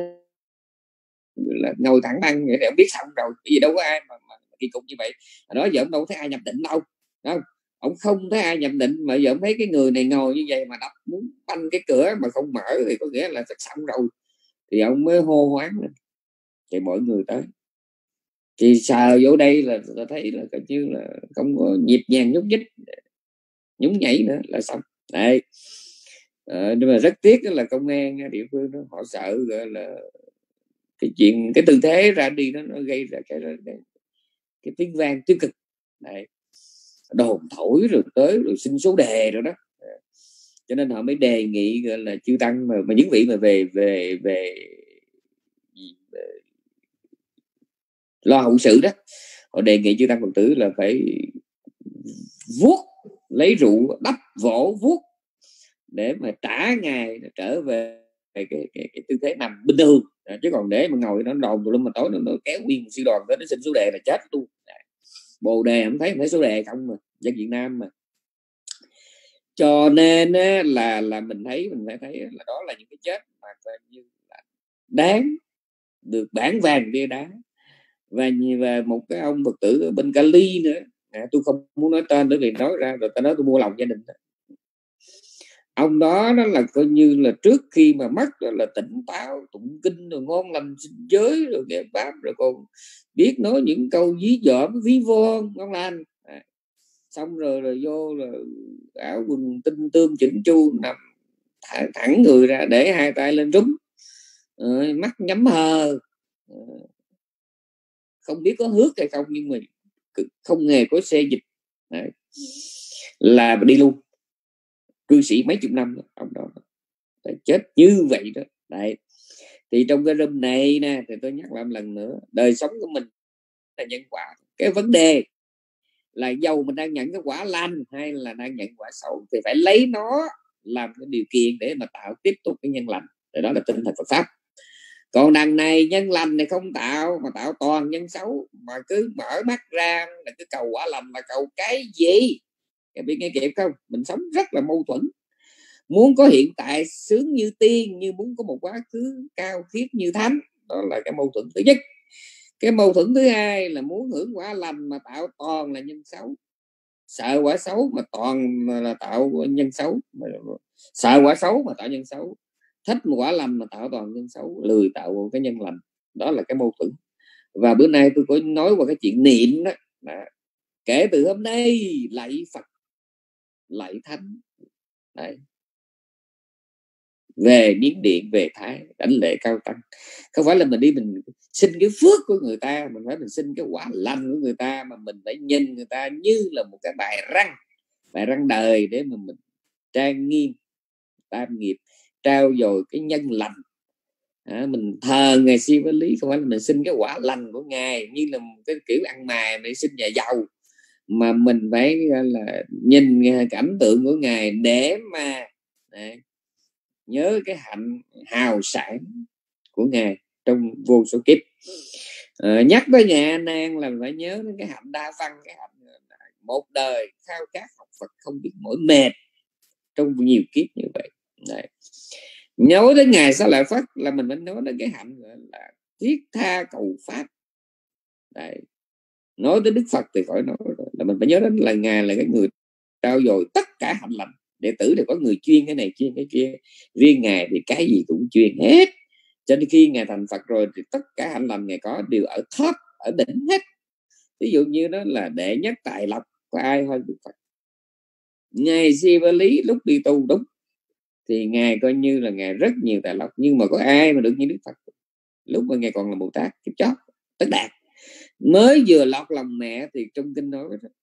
là ngồi thẳng băng vậy, thì ông biết xong rồi, cái gì đâu có ai mà, mà kỳ cục như vậy. Đó giờ ông đâu thấy ai nhập định đâu, không ông không thấy ai nhập định, mà giờ ông thấy cái người này ngồi như vậy mà đập muốn banh cái cửa mà không mở thì có nghĩa là xong rồi. Thì ông mới hô hoáng lên, thì mọi người tới thì sờ vô đây là ta thấy là coi như là không có nhịp nhàng nhúc nhích nhún nhảy nữa là xong. Đấy. À, nhưng mà rất tiếc đó là công an địa phương đó họ sợ gọi là cái chuyện cái tư thế ra đi đó, nó gây ra cái cái, cái tiếng vang tiêu cực. Đấy. Đồn thổi rồi tới rồi xin số đề rồi đó, cho nên họ mới đề nghị gọi là chư tăng mà, mà những vị mà về về về, về lo hậu sự đó, họ đề nghị chư tăng Phật tử là phải vuốt lấy rượu đắp vỗ vuốt để mà trả ngài trở về cái, cái, cái, cái tư thế nằm bình thường. À, chứ còn để mà ngồi nó đồn tụi mà tối nó, nó kéo nguyên sư đoàn tới nó xin số đề là chết luôn. Bồ đề không thấy không thấy số đề không mà dân Việt Nam mà. Cho nên á, là là mình thấy mình phải thấy là đó là những cái chết mà như là đáng được bản vàng bia đá. Và và một cái ông Phật tử ở bên Cali nữa, à, tôi không muốn nói tên bởi vì nói ra rồi ta nói tôi mua lòng gia đình. Ông đó đó là coi như là trước khi mà mất là tỉnh táo tụng kinh rồi ngon lành sinh giới rồi kệ pháp, rồi còn biết nói những câu dí dỏm ví von ngon lành. À, xong rồi rồi vô là áo quần tinh tươm chỉnh chu, nằm thẳng, thẳng người ra để hai tay lên rúm, à, mắt nhắm hờ, à, không biết có hước hay không nhưng mà không hề có xe dịch. Đấy. Là đi luôn, cư sĩ mấy chục năm đó, ông đó chết như vậy đó. Đấy. Thì trong cái room này nè thì tôi nhắc lại một lần nữa, đời sống của mình là nhân quả. Cái vấn đề là dầu mình đang nhận cái quả lành hay là đang nhận quả xấu thì phải lấy nó làm cái điều kiện để mà tạo tiếp tục cái nhân lành. Thì đó là tinh thần Phật pháp. Còn đằng này nhân lành này không tạo mà tạo toàn nhân xấu, mà cứ mở mắt ra là cứ cầu quả lành mà cầu cái gì? Các biết nghe kịp không? Mình sống rất là mâu thuẫn. Muốn có hiện tại sướng như tiên, như muốn có một quá khứ cao khiết như thánh. Đó là cái mâu thuẫn thứ nhất. Cái mâu thuẫn thứ hai là muốn hưởng quả lành mà tạo toàn là nhân xấu, sợ quả xấu mà toàn là tạo nhân xấu, sợ quả xấu mà tạo nhân xấu. thích một quả lành mà tạo toàn nhân xấu, lười tạo một cái nhân lành. Đó là cái mâu thuẫn. Và bữa nay tôi có nói qua cái chuyện niệm đó, đó. Kể từ hôm nay lạy Phật, lạy Thánh, đấy, về Miến Điện, về Thái, đảnh lễ cao tăng. Không phải là mình đi mình xin cái phước của người ta, mình phải mình xin cái quả lành của người ta, mà mình phải nhìn người ta như là một cái bài răng, bài răng đời để mà mình trang nghiêm tam nghiệp, trao dồi cái nhân lành. À, mình thờ ngài Siva Lý không phải là mình xin cái quả lành của ngài như là một cái kiểu ăn mày để xin nhà giàu, mà mình phải là nhìn cảnh tượng của ngài để mà đấy, nhớ cái hạnh hào sản của ngài trong vô số kiếp. À, nhắc tới nhà A Nan là phải nhớ đến cái hạnh đa văn, cái hạnh một đời khao khát học Phật không biết mỏi mệt trong nhiều kiếp như vậy. Đấy. Nhớ đến ngài Xá Lợi Phất là mình phải nói đến cái hạnh là thiết tha cầu pháp. Đấy. Nói tới Đức Phật thì khỏi nói rồi, là mình phải nhớ đến là ngài là cái người trao dồi tất cả hạnh lành. Đệ tử thì có người chuyên cái này chuyên cái kia, riêng ngài thì cái gì cũng chuyên hết. Cho nên khi ngài thành Phật rồi thì tất cả hạnh lành ngài có đều ở top, ở đỉnh hết. Ví dụ như đó là đệ nhất tài lộc, có ai hơn Đức Phật? Ngài Siva Lý lúc đi tu đúng thì ngài coi như là ngài rất nhiều tài lộc, nhưng mà có ai mà được như Đức Phật lúc mà ngài còn là Bồ Tát kiếp chót Tất Đạt, mới vừa lọt lòng mẹ thì trong kinh nói đó.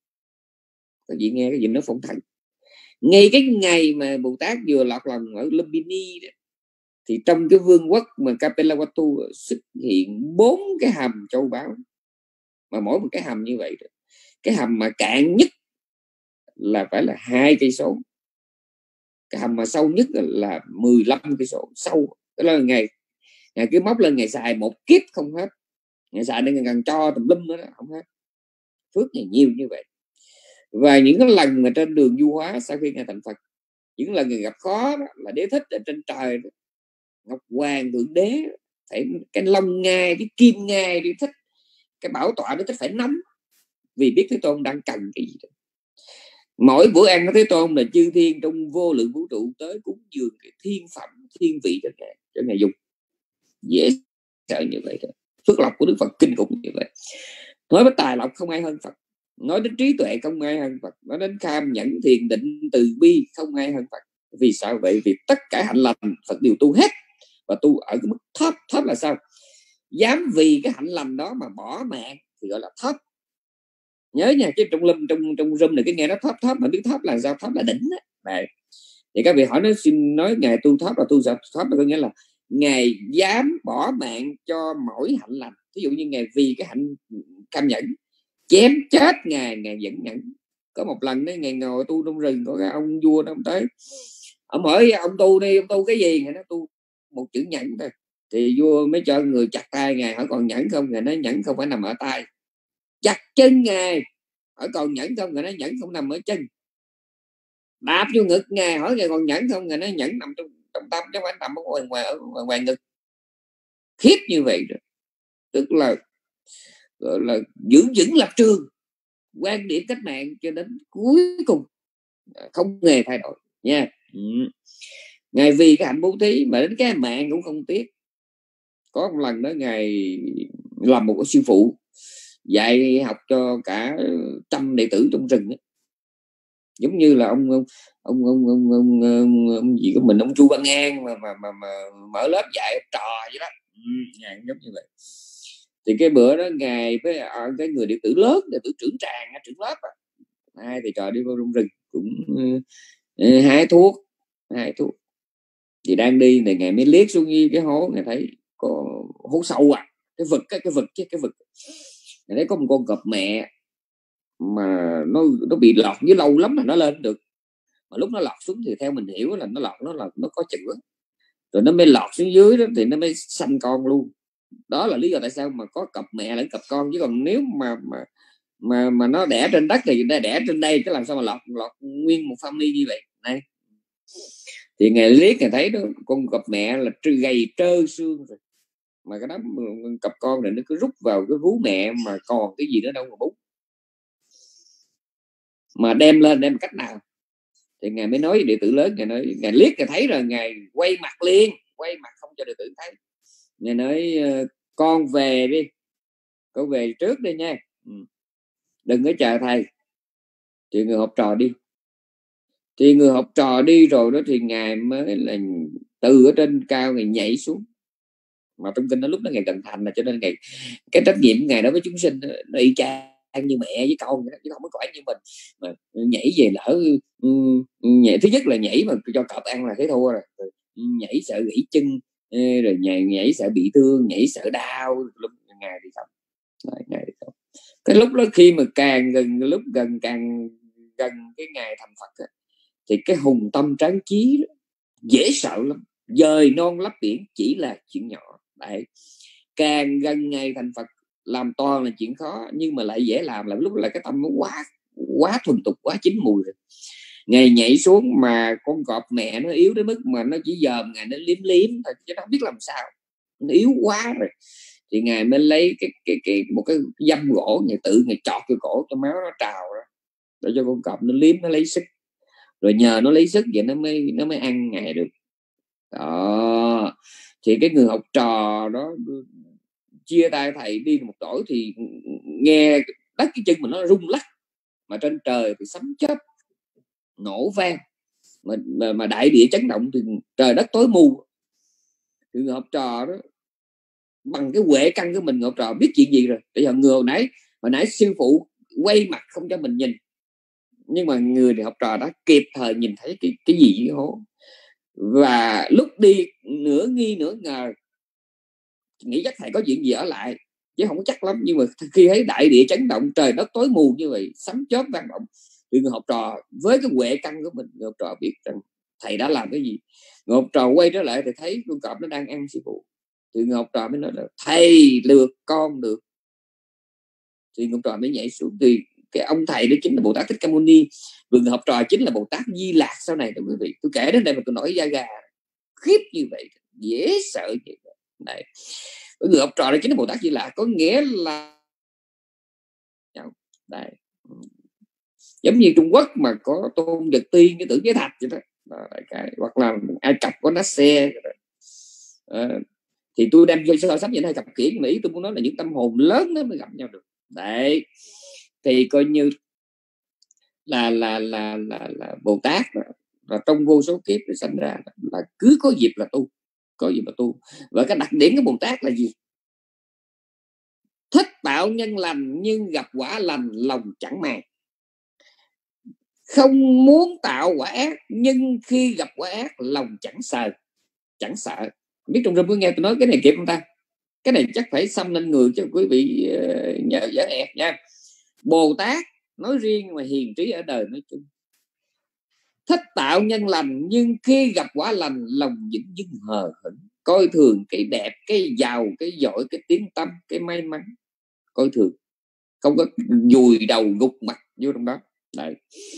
Có gì nghe cái gì nó phong thần. Ngay cái ngày mà Bồ Tát vừa lọt lòng ở Lumbini đó, thì trong cái vương quốc mà Kapilavatthu xuất hiện bốn cái hầm châu báu, mà mỗi một cái hầm như vậy đó, cái hầm mà cạn nhất là phải là hai cây số, cái hầm mà sâu nhất là mười lăm cây số sâu. Đó là ngày ngày cứ móc lên ngày xài một kiếp không hết, ngày xài đến gần cho tùm lum nữa đó, không hết. Phước này nhiều như vậy. Và những cái lần mà trên đường du hóa sau khi ngài thành Phật, những lần người gặp khó đó, là Đế Thích ở trên trời đó, Ngọc Hoàng Thượng Đế phải cái lông ngai, cái kim ngai Đế Thích, cái bảo tọa Đế Thích phải nắm, vì biết Thế Tôn đang cần cái gì đó. Mỗi bữa ăn của Thế Tôn là chư thiên trong vô lượng vũ trụ tới cúng dường cái thiên phẩm, thiên vị cho ngài, cho ngài dùng. Dễ sợ như vậy đó. Phước lộc của Đức Phật kinh khủng như vậy. Nói với tài lộc không ai hơn Phật, nói đến trí tuệ không ai hơn Phật, nói đến kham nhẫn thiền định từ bi không ai hơn Phật. Vì sao vậy? Vì tất cả hạnh lành Phật đều tu hết, và tu ở cái mức thấp. Thấp là sao? Dám vì cái hạnh lành đó mà bỏ mạng thì gọi là thấp. Nhớ nha, chứ trong lâm trong trong room này cái nghe nó thấp thấp, mà biết thấp là sao? Thấp là đỉnh á. Đấy. Thì các vị hỏi nó xin nói ngài tu thấp là tu sao? Thấp là có nghĩa là ngài dám bỏ mạng cho mỗi hạnh lành. Ví dụ như ngài vì cái hạnh cam nhẫn chém chết ngài, ngài vẫn nhẫn. Có một lần đấy ngài ngồi tu trong rừng, có cái ông vua đó ông tới, ông hỏi ông tu đi, ông tu cái gì? Ngài nói tu một chữ nhẫn thôi. Thì vua mới cho người chặt tay ngài, hỏi còn nhẫn không? Ngài nói nhẫn không phải nằm ở tay. Chặt chân ngài, hỏi còn nhẫn không? Ngài nói nhẫn không nằm ở chân. Đạp vô ngực ngài, hỏi ngài còn nhẫn không? Ngài nói nhẫn nằm trong, trong tâm, chứ không phải nằm ở ngoài, ngoài, ở ngoài, ngoài ngực. Khiếp như vậy rồi. Tức là gọi là giữ vững lập trường, quan điểm cách mạng cho đến cuối cùng, không hề thay đổi nha. Ừ. Ngài vì cái hạnh bố thí mà đến cái mạng cũng không tiếc. Có một lần đó ngài làm một cái sư phụ dạy học cho cả trăm đệ tử trong rừng ấy. Giống như là ông ông ông ông ông, ông, ông, ông gì của mình, ông Chu Văn An mà mà mà, mà mở lớp dạy trò vậy đó. Ừ, ngài giống như vậy. Thì cái bữa đó ngài với à, cái người đệ tử lớn, đệ tử trưởng tràng, trưởng lớp à, hai thì trò đi vô trong rừng cũng uh, hái thuốc, hái thuốc. Thì đang đi thì ngài mới liếc xuống như cái hố, ngài thấy có hố sâu à, cái vực cái cái vực chứ cái vực. Ngài thấy có một con cọp mẹ mà nó nó bị lọt dưới lâu lắm mà nó lên được. Mà lúc nó lọt xuống thì theo mình hiểu là nó lọt nó là nó có chữa, rồi nó mới lọt xuống dưới đó thì nó mới sanh con luôn. Đó là lý do tại sao mà có cặp mẹ lẫn cặp con, chứ còn nếu mà mà mà mà nó đẻ trên đất thì nó đẻ trên đây, chứ làm sao mà lọt lọt nguyên một family như vậy này. Thì ngài liếc ngài thấy đó, con cặp mẹ là gầy trơ xương rồi, mà cái đó cặp con này nó cứ rút vào cái vú mẹ mà còn cái gì nữa đâu mà bú, mà đem lên đem cách nào. Thì ngài mới nói với đệ tử lớn, ngài nói ngài liếc ngài thấy rồi ngài quay mặt liền, quay mặt không cho đệ tử thấy. Ngài nói con về đi, con về trước đi nha, đừng có chờ thầy. Thì người học trò đi. Thì người học trò đi rồi đó thì Ngài mới là từ ở trên cao Ngài nhảy xuống. Mà trong kinh đó lúc đó Ngài gần thành, là cho nên Ngài cái trách nhiệm Ngài đối với chúng sinh nó y chang như mẹ với con, chứ không có cõi như mình. Mà nhảy về lỡ nhảy, thứ nhất là nhảy mà cho cọp ăn là thấy thua rồi. Nhảy sợ gãy chân, rồi nhảy, nhảy sợ bị thương, nhảy sợ đau. Lúc Ngài thì không. Ngài thì không. Cái lúc đó khi mà càng gần lúc gần càng gần cái ngày thành Phật ấy, thì cái hùng tâm tráng trí đó, dễ sợ lắm. Dời non lấp biển chỉ là chuyện nhỏ. Đấy. Càng gần ngày thành Phật làm toàn là chuyện khó, nhưng mà lại dễ làm. Là lúc là cái tâm nó quá quá thuần tục, quá chín mùi rồi. Ngày nhảy xuống mà con cọp mẹ nó yếu đến mức mà nó chỉ dòm Ngài nó liếm liếm thôi, chứ nó không biết làm sao, nó yếu quá rồi. Thì Ngài mới lấy cái cái cái một cái dăm gỗ, Ngài tự Ngài chọt cái cổ cho máu nó trào ra, để cho con cọp nó liếm, nó lấy sức, rồi nhờ nó lấy sức vậy nó mới nó mới ăn Ngài được. Đó. Thì cái người học trò đó chia tay thầy đi một tổ, thì nghe đất cái chân mà nó rung lắc, mà trên trời thì sấm chớp nổ vang, mà, mà, mà đại địa chấn động, thì trời đất tối mù. Thì người học trò đó bằng cái huệ căn của mình, người học trò biết chuyện gì rồi. Bây giờ người hồi nãy hồi nãy sư phụ quay mặt không cho mình nhìn, nhưng mà người thì học trò đã kịp thời nhìn thấy cái cái gì dưới hố. Và lúc đi nửa nghi nửa ngờ, nghĩ chắc thầy có chuyện gì ở lại, chứ không có chắc lắm. Nhưng mà khi thấy đại địa chấn động, trời đất tối mù như vậy, sấm chớp vang động, thì người học trò với cái huệ căn của mình, người học trò biết rằng thầy đã làm cái gì. Người học trò quay trở lại thì thấy con cọp nó đang ăn sư phụ. Thì người học trò mới nói là thầy được con được. Thì người học trò mới nhảy xuống. Thì cái ông thầy đó chính là Bồ Tát Thích Ca Mâu Ni, và người học trò chính là Bồ Tát Di Lạc sau này đó quý vị. Tôi kể đến đây mà tôi nổi da gà, khiếp như vậy, dễ sợ như vậy. Này, người học trò đó chính là Bồ Tát Di Lạc, có nghĩa là đây, giống như Trung Quốc mà có Tôn Vật Tiên, cái tưởng cái thạch vậy đó, đó cái, hoặc là Ai Cập có Nát Xe. À, thì tôi đem so sánh những hai cặp kỹ, mà ý tôi muốn nói là những tâm hồn lớn đó mới gặp nhau được. Đấy, thì coi như là là là là, là Bồ Tát đó, và trong vô số kiếp để sinh ra là cứ có dịp là tu, có dịp là tu. Và cái đặc điểm của Bồ Tát là gì? Thích tạo nhân lành nhưng gặp quả lành lòng chẳng màng. Không muốn tạo quả ác, nhưng khi gặp quả ác lòng chẳng sợ, chẳng sợ. Biết trong rừng có nghe tôi nói cái này kịp không ta? Cái này chắc phải xăm lên người cho quý vị uh, nhớ dở ẹt nha. Bồ Tát nói riêng mà hiền trí ở đời nói chung, thích tạo nhân lành nhưng khi gặp quả lành lòng dững dưng hờ hững, coi thường cái đẹp, cái giàu, cái giỏi, cái tiếng tâm, cái may mắn, coi thường, không có dùi đầu gục mặt vô trong đó. Đấy.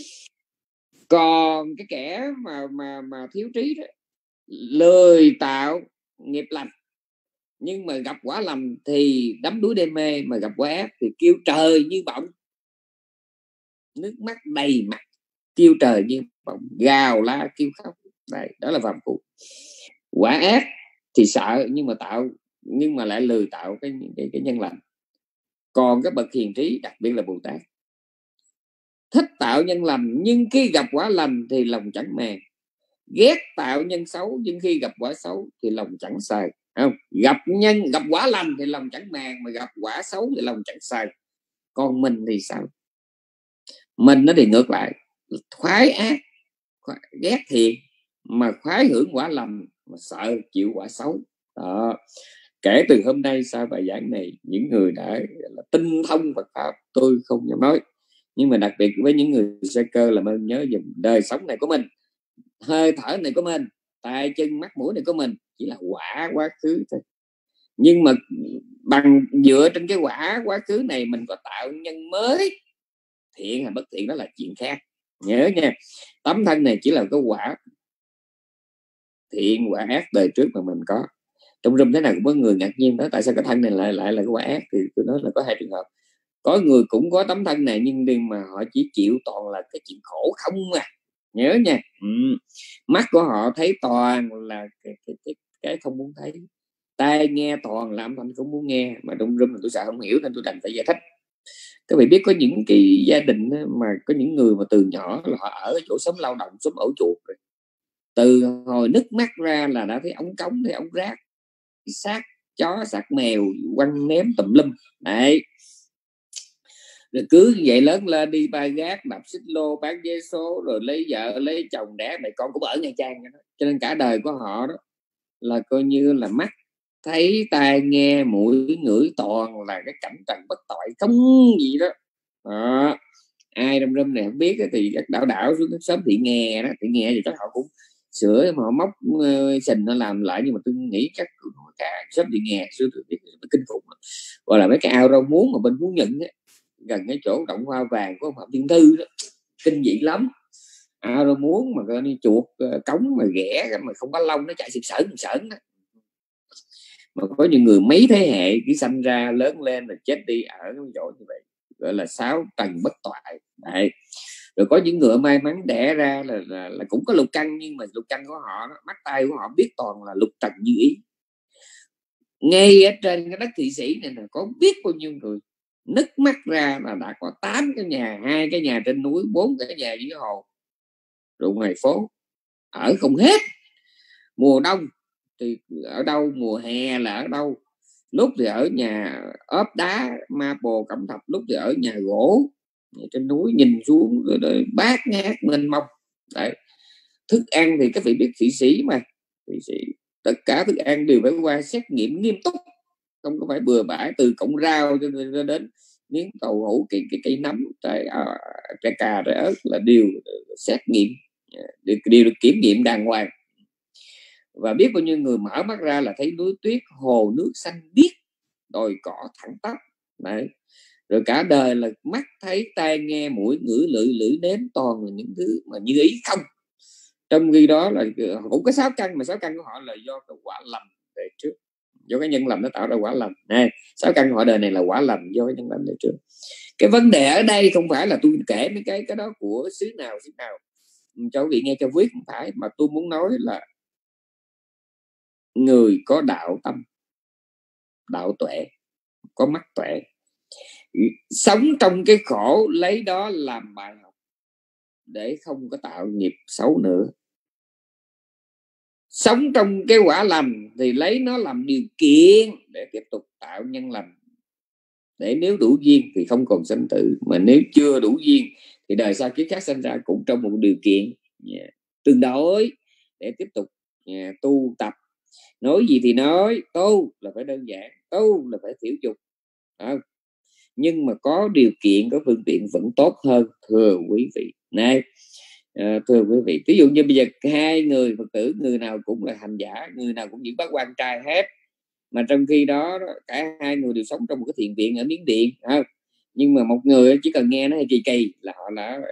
Còn cái kẻ mà mà mà thiếu trí đó, lười tạo nghiệp lành, nhưng mà gặp quả lành thì đắm đuối đê mê, mà gặp quả ác thì kêu trời như bỗng, nước mắt đầy mặt, kêu trời như bỗng, gào la kêu khóc. Đây, đó là phàm phu. Quả ác thì sợ, nhưng mà tạo nhưng mà lại lười tạo cái cái, cái nhân lành. Còn các bậc hiền trí, đặc biệt là Bồ Tát, thích tạo nhân lành nhưng khi gặp quả lành thì lòng chẳng màng, ghét tạo nhân xấu nhưng khi gặp quả xấu thì lòng chẳng sai. Không, gặp nhân gặp quả lành thì lòng chẳng màng, mà gặp quả xấu thì lòng chẳng sai. Còn mình thì sao? Mình nó thì ngược lại, khoái ác, khoái, ghét thiện, mà khoái hưởng quả lành, mà sợ chịu quả xấu. Đó. Kể từ hôm nay sau bài giảng này, những người đã là tinh thông Phật pháp, tôi không dám nói, nhưng mà đặc biệt với những người sơ cơ làm ơn nhớ dùm đời sống này của mình, hơi thở này của mình, tay chân mắt mũi này của mình chỉ là quả quá khứ thôi. Nhưng mà bằng dựa trên cái quả quá khứ này, mình có tạo nhân mới, thiện hay bất thiện đó là chuyện khác. Nhớ nha, tấm thân này chỉ là cái quả thiện quả ác đời trước mà mình có. Trong rung thế nào cũng có người ngạc nhiên đó, tại sao cái thân này lại lại là cái quả ác? Thì tôi nói là có hai trường hợp. Có người cũng có tấm thân này, nhưng đừng mà họ chỉ chịu toàn là cái chuyện khổ không à. Nhớ nha, ừ. Mắt của họ thấy toàn là cái, cái, cái, cái không muốn thấy. Tai nghe toàn là âm thanh không muốn nghe, mà trong room tôi sợ không hiểu nên tôi đành phải giải thích. Các vị biết có những cái gia đình mà có những người mà từ nhỏ là họ ở chỗ sống lao động, sống ổ chuột rồi, từ hồi nứt mắt ra là đã thấy ống cống, thấy ống rác, xác chó xác mèo quăng ném tùm lum đấy. Rồi cứ vậy lớn lên đi ba gác, đạp xích lô, bán vé số, rồi lấy vợ lấy chồng đẻ mẹ con cũng ở Nha Trang. Cho nên cả đời của họ đó là coi như là mắt thấy, tai nghe, mũi ngửi toàn là cái cảnh trần bất tội không gì đó. Đó. Ai trong room này không biết thì các đảo đảo xuống sớm Thị Nghe đó, Thị Nghe thì chắc họ cũng sửa, họ móc uh, sình nó làm lại, nhưng mà tôi nghĩ chắc cả sớm Thị Nghe xưa tôi biết kinh khủng, gọi là mấy cái ao rau muống mà bên Phú Nhuận ấy, gần cái chỗ động hoa vàng của ông Phạm Thiên Thư đó, kinh dị lắm. Ao rau muống mà coi như chuột uh, cống mà ghẻ mà không có lông nó chạy sợn sợn sợn đó. Mà có những người mấy thế hệ cứ sanh ra lớn lên rồi chết đi ở cái chỗ như vậy, gọi là sáu tầng bất toại đấy. Rồi có những người may mắn đẻ ra là, là, là cũng có lục căn, nhưng mà lục căn của họ, mắt tay của họ biết toàn là lục trần như ý. Ngay ở trên cái đất Thụy Sĩ này là có biết bao nhiêu người nứt mắt ra là đã có tám cái nhà, hai cái nhà trên núi, bốn cái nhà dưới hồ, rồi ngoài phố ở không hết. Mùa đông thì ở đâu, mùa hè là ở đâu, lúc thì ở nhà ốp đá maple cẩm thạch, lúc thì ở nhà gỗ trên núi nhìn xuống rồi, rồi bát ngát mênh mông đấy. Thức ăn thì các vị biết Thụy Sĩ mà, Thụy Sĩ tất cả thức ăn đều phải qua xét nghiệm nghiêm túc, không có phải bừa bãi, từ cọng rau cho đến miếng tàu hũ, cây cây cây nấm, trái à, trái cà, trái ớt là đều xét nghiệm, đều, đều được kiểm nghiệm đàng hoàng. Và biết bao nhiêu người mở mắt ra là thấy núi tuyết, hồ nước xanh biếc, đồi cỏ thẳng tắp đấy. Rồi cả đời là mắt thấy, tai nghe, mũi ngửi, lưỡi lưỡi nếm toàn là những thứ mà như ý không. Trong khi đó là cũng có sáu căn, mà sáu căn của họ là do cái quả lành về trước, do cái nhân lành nó tạo ra quả lành này. Sáu căn của họ đời này là quả lành do cái nhân lành về trước. Cái vấn đề ở đây không phải là tôi kể mấy cái cái đó của xứ nào xứ nào cho quý vị nghe cho viết, không phải, mà tôi muốn nói là người có đạo tâm, đạo tuệ, có mắt tuệ, sống trong cái khổ lấy đó làm bài học để không có tạo nghiệp xấu nữa. Sống trong cái quả lành thì lấy nó làm điều kiện để tiếp tục tạo nhân lành, để nếu đủ duyên thì không còn sanh tử, mà nếu chưa đủ duyên thì đời sau kiếp khác sanh ra cũng trong một điều kiện yeah, tương đối để tiếp tục yeah, tu tập. Nói gì thì nói, tu là phải đơn giản, tu là phải thiểu dục, à, nhưng mà có điều kiện, có phương tiện vẫn tốt hơn. Thưa quý vị này, à, thưa quý vị, ví dụ như bây giờ hai người Phật tử, người nào cũng là hành giả, người nào cũng giữ bát quan trai hết, mà trong khi đó cả hai người đều sống trong một cái thiền viện ở Miến Điện, à, nhưng mà một người chỉ cần nghe nó hay kỳ kỳ là họ đã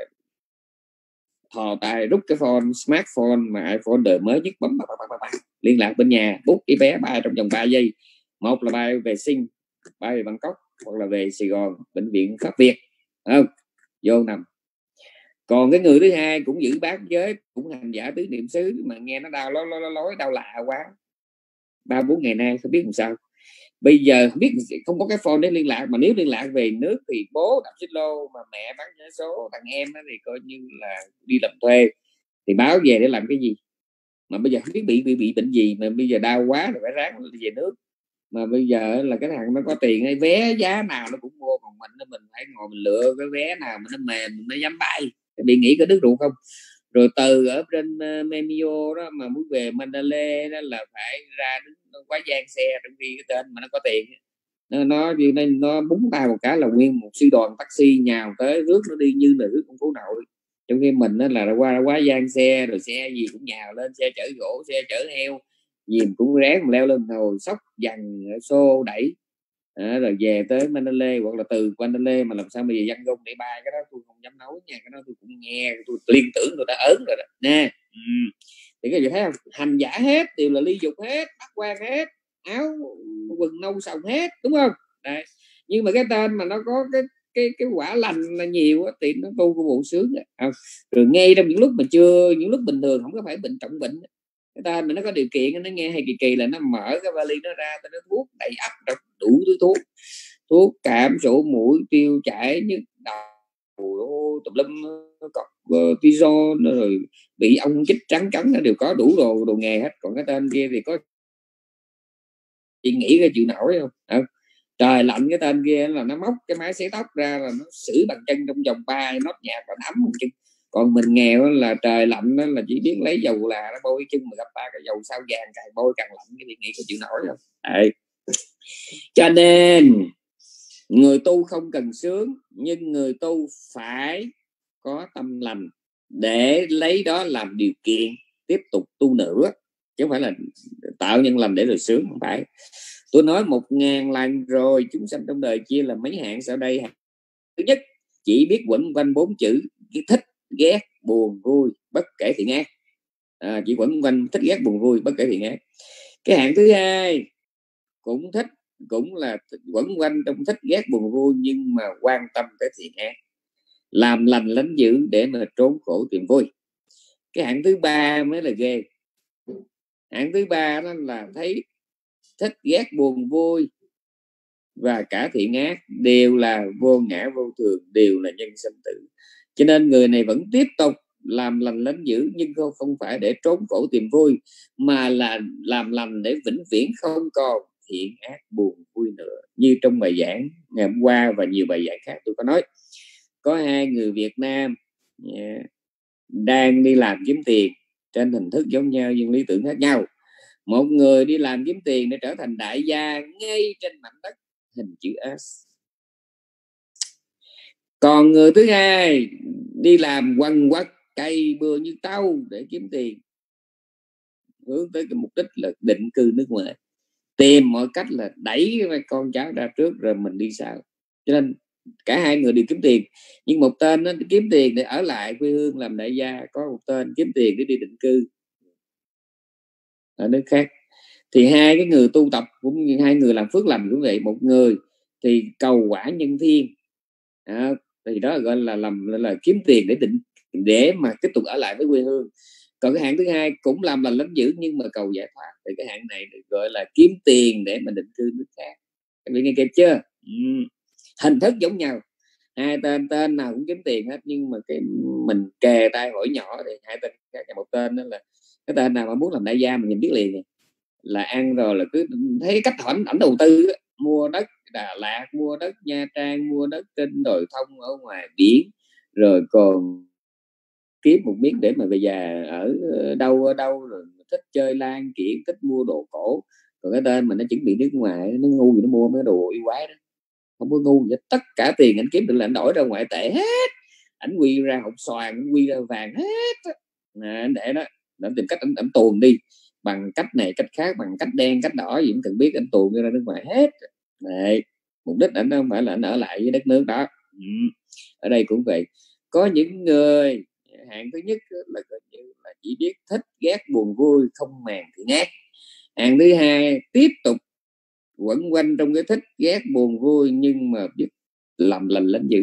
thò tay rút cái phone, smartphone mà iPhone đời mới nhất, bấm bấm, bấm, bấm, bấm, liên lạc bên nhà, bút cái vé bay trong vòng ba giây. Một là bay về Sing, bay về Bangkok, hoặc là về Sài Gòn, bệnh viện Pháp Việt, không vô nằm. Còn cái người thứ hai cũng giữ bát giới, cũng hành giả tứ niệm xứ, mà nghe nó đau lối lối lối đau lạ quá, ba bốn ngày nay không biết làm sao. Bây giờ không biết, không có cái phone để liên lạc, mà nếu liên lạc về nước thì bố đạp xích lô, mà mẹ bán vé số, thằng em thì coi như là đi làm thuê, thì báo về để làm cái gì. Mà bây giờ không biết bị bị bị bệnh gì, mà bây giờ đau quá rồi phải ráng về nước. Mà bây giờ là cái thằng nó có tiền hay vé giá nào nó cũng mua, còn mình mình phải ngồi mình lựa cái vé nào mà nó mềm nó dám bay. Bị nghĩ có đứt ruột không. Rồi từ ở trên uh, Memio đó mà muốn về Mandalay đó là phải ra đứng quá gian xe, trong khi cái tên mà nó có tiền nó nó nó, nó búng tay một cái là nguyên một sư đoàn taxi nhào tới, rước nó đi như là rước con phố nội. Trong khi mình đó là qua quá gian xe, rồi xe gì cũng nhào lên, xe chở gỗ, xe chở heo gì cũng ráng mà leo lên hồi sóc dằn xô đẩy. À, rồi về tới Mandalay, hoặc là từ Mandalay mà làm sao bây giờ dân công để bay, cái đó tôi không dám nói nha, cái đó tôi cũng nghe, tôi liên tưởng người ta ớn rồi đó nè. Ừ. Thì các vị thấy không, hành giả hết, đều là ly dục hết, bắt quan hết, áo quần nâu sòng hết, đúng không? Đấy. Nhưng mà cái tên mà nó có cái cái cái quả lành là nhiều á, thì nó tu của bộ sướng à. Rồi ngay trong những lúc mà chưa, những lúc bình thường không có phải bệnh trọng bệnh, cái tên mà nó có điều kiện, nó nghe hay kỳ kỳ là nó mở cái vali nó ra, nó thuốc đầy ắp đủ thứ thuốc, thuốc cảm sổ mũi, tiêu chảy, nhức đầu tùm lum, cọc tizo rồi bị ong chích trắng cắn, nó đều có đủ đồ đồ nghề hết. Còn cái tên kia thì có chị nghĩ ra chịu nổi không? À, trời lạnh cái tên kia là nó móc cái máy sấy tóc ra là nó xử bằng chân trong vòng ba nốt nhạc và ấm một chân. Còn mình nghèo là trời lạnh đó là chỉ biết lấy dầu là nó bôi chân, mà gặp ba cái dầu sao vàng càng bôi càng lạnh, cái việc nghĩ có chịu nổi không? Đấy. Cho nên người tu không cần sướng, nhưng người tu phải có tâm lành để lấy đó làm điều kiện tiếp tục tu nữa, chứ không phải là tạo nhân lành để rồi sướng, không phải. Tôi nói một ngàn lần rồi, chúng sanh trong đời chia là mấy hạng sau đây. Thứ nhất, chỉ biết quẩn quanh bốn chữ thích ghét buồn vui bất kể thiện ác. À, chỉ quẩn quanh thích ghét buồn vui bất kể thiện ác. Cái hạng thứ hai cũng thích, cũng là quẩn quanh trong thích ghét buồn vui, nhưng mà quan tâm tới thiện ác, làm lành lánh dữ để mà trốn khổ tìm vui. Cái hạng thứ ba mới là ghê. Hạng thứ ba đó là thấy thích ghét buồn vui và cả thiện ác đều là vô ngã vô thường, đều là nhân sanh tử. Cho nên người này vẫn tiếp tục làm lành lánh dữ, nhưng không, không phải để trốn khổ tìm vui, mà là làm lành để vĩnh viễn không còn thiện ác buồn vui nữa. Như trong bài giảng ngày hôm qua và nhiều bài giảng khác tôi có nói, có hai người Việt Nam yeah, đang đi làm kiếm tiền trên hình thức giống nhau nhưng lý tưởng khác nhau. Một người đi làm kiếm tiền để trở thành đại gia ngay trên mảnh đất hình chữ S, còn người thứ hai đi làm quằn quật cây bừa như tao để kiếm tiền, hướng tới cái mục đích là định cư nước ngoài, tìm mọi cách là đẩy con cháu ra trước rồi mình đi sau. Cho nên cả hai người đều kiếm tiền, nhưng một tên nó kiếm tiền để ở lại quê hương làm đại gia, có một tên kiếm tiền để đi định cư ở nước khác. Thì hai cái người tu tập cũng như hai người làm phước lành cũng vậy. Một người thì cầu quả nhân thiên, à, thì đó gọi là làm là, là kiếm tiền để định để mà tiếp tục ở lại với quê hương. Còn cái hạng thứ hai cũng làm lành lánh dữ nhưng mà cầu giải thoát, thì cái hạng này được gọi là kiếm tiền để mà định cư nước khác. Các bạn nghe kịp chưa? Ừ. Hình thức giống nhau, hai tên tên nào cũng kiếm tiền hết, nhưng mà cái mình kề tay hỏi nhỏ thì hai tên khác. Một tên đó là cái tên nào mà muốn làm đại gia mình nhìn biết liền này, là ăn rồi là cứ thấy cách ảnh ảnh đầu tư, mua đất Đà Lạt, mua đất Nha Trang, mua đất trên đồi thông ở ngoài biển, rồi còn kiếm một miếng để mà về già ở đâu ở đâu, rồi thích chơi lan kiện, thích mua đồ cổ. Còn cái tên mà nó chuẩn bị nước ngoài, nó ngu gì nó mua mấy đồ yêu quái đó, không có ngu gì. Tất cả tiền anh kiếm được là anh đổi ra ngoại tệ hết, ảnh quy ra hột xoàn, anh quy ra vàng hết à, anh để đó, anh tìm cách anh, anh tuồn đi bằng cách này cách khác, bằng cách đen cách đỏ gì cũng cần biết, anh tuồn ra nước ngoài hết. Đấy, mục đích anh không phải là anh ở lại với đất nước đó. Ừ. Ở đây cũng vậy, có những người hạng thứ nhất là, là chỉ biết thích ghét buồn vui, không màng thiện ác. Hạng thứ hai tiếp tục quẩn quanh trong cái thích ghét buồn vui nhưng mà biết làm lành lánh dữ.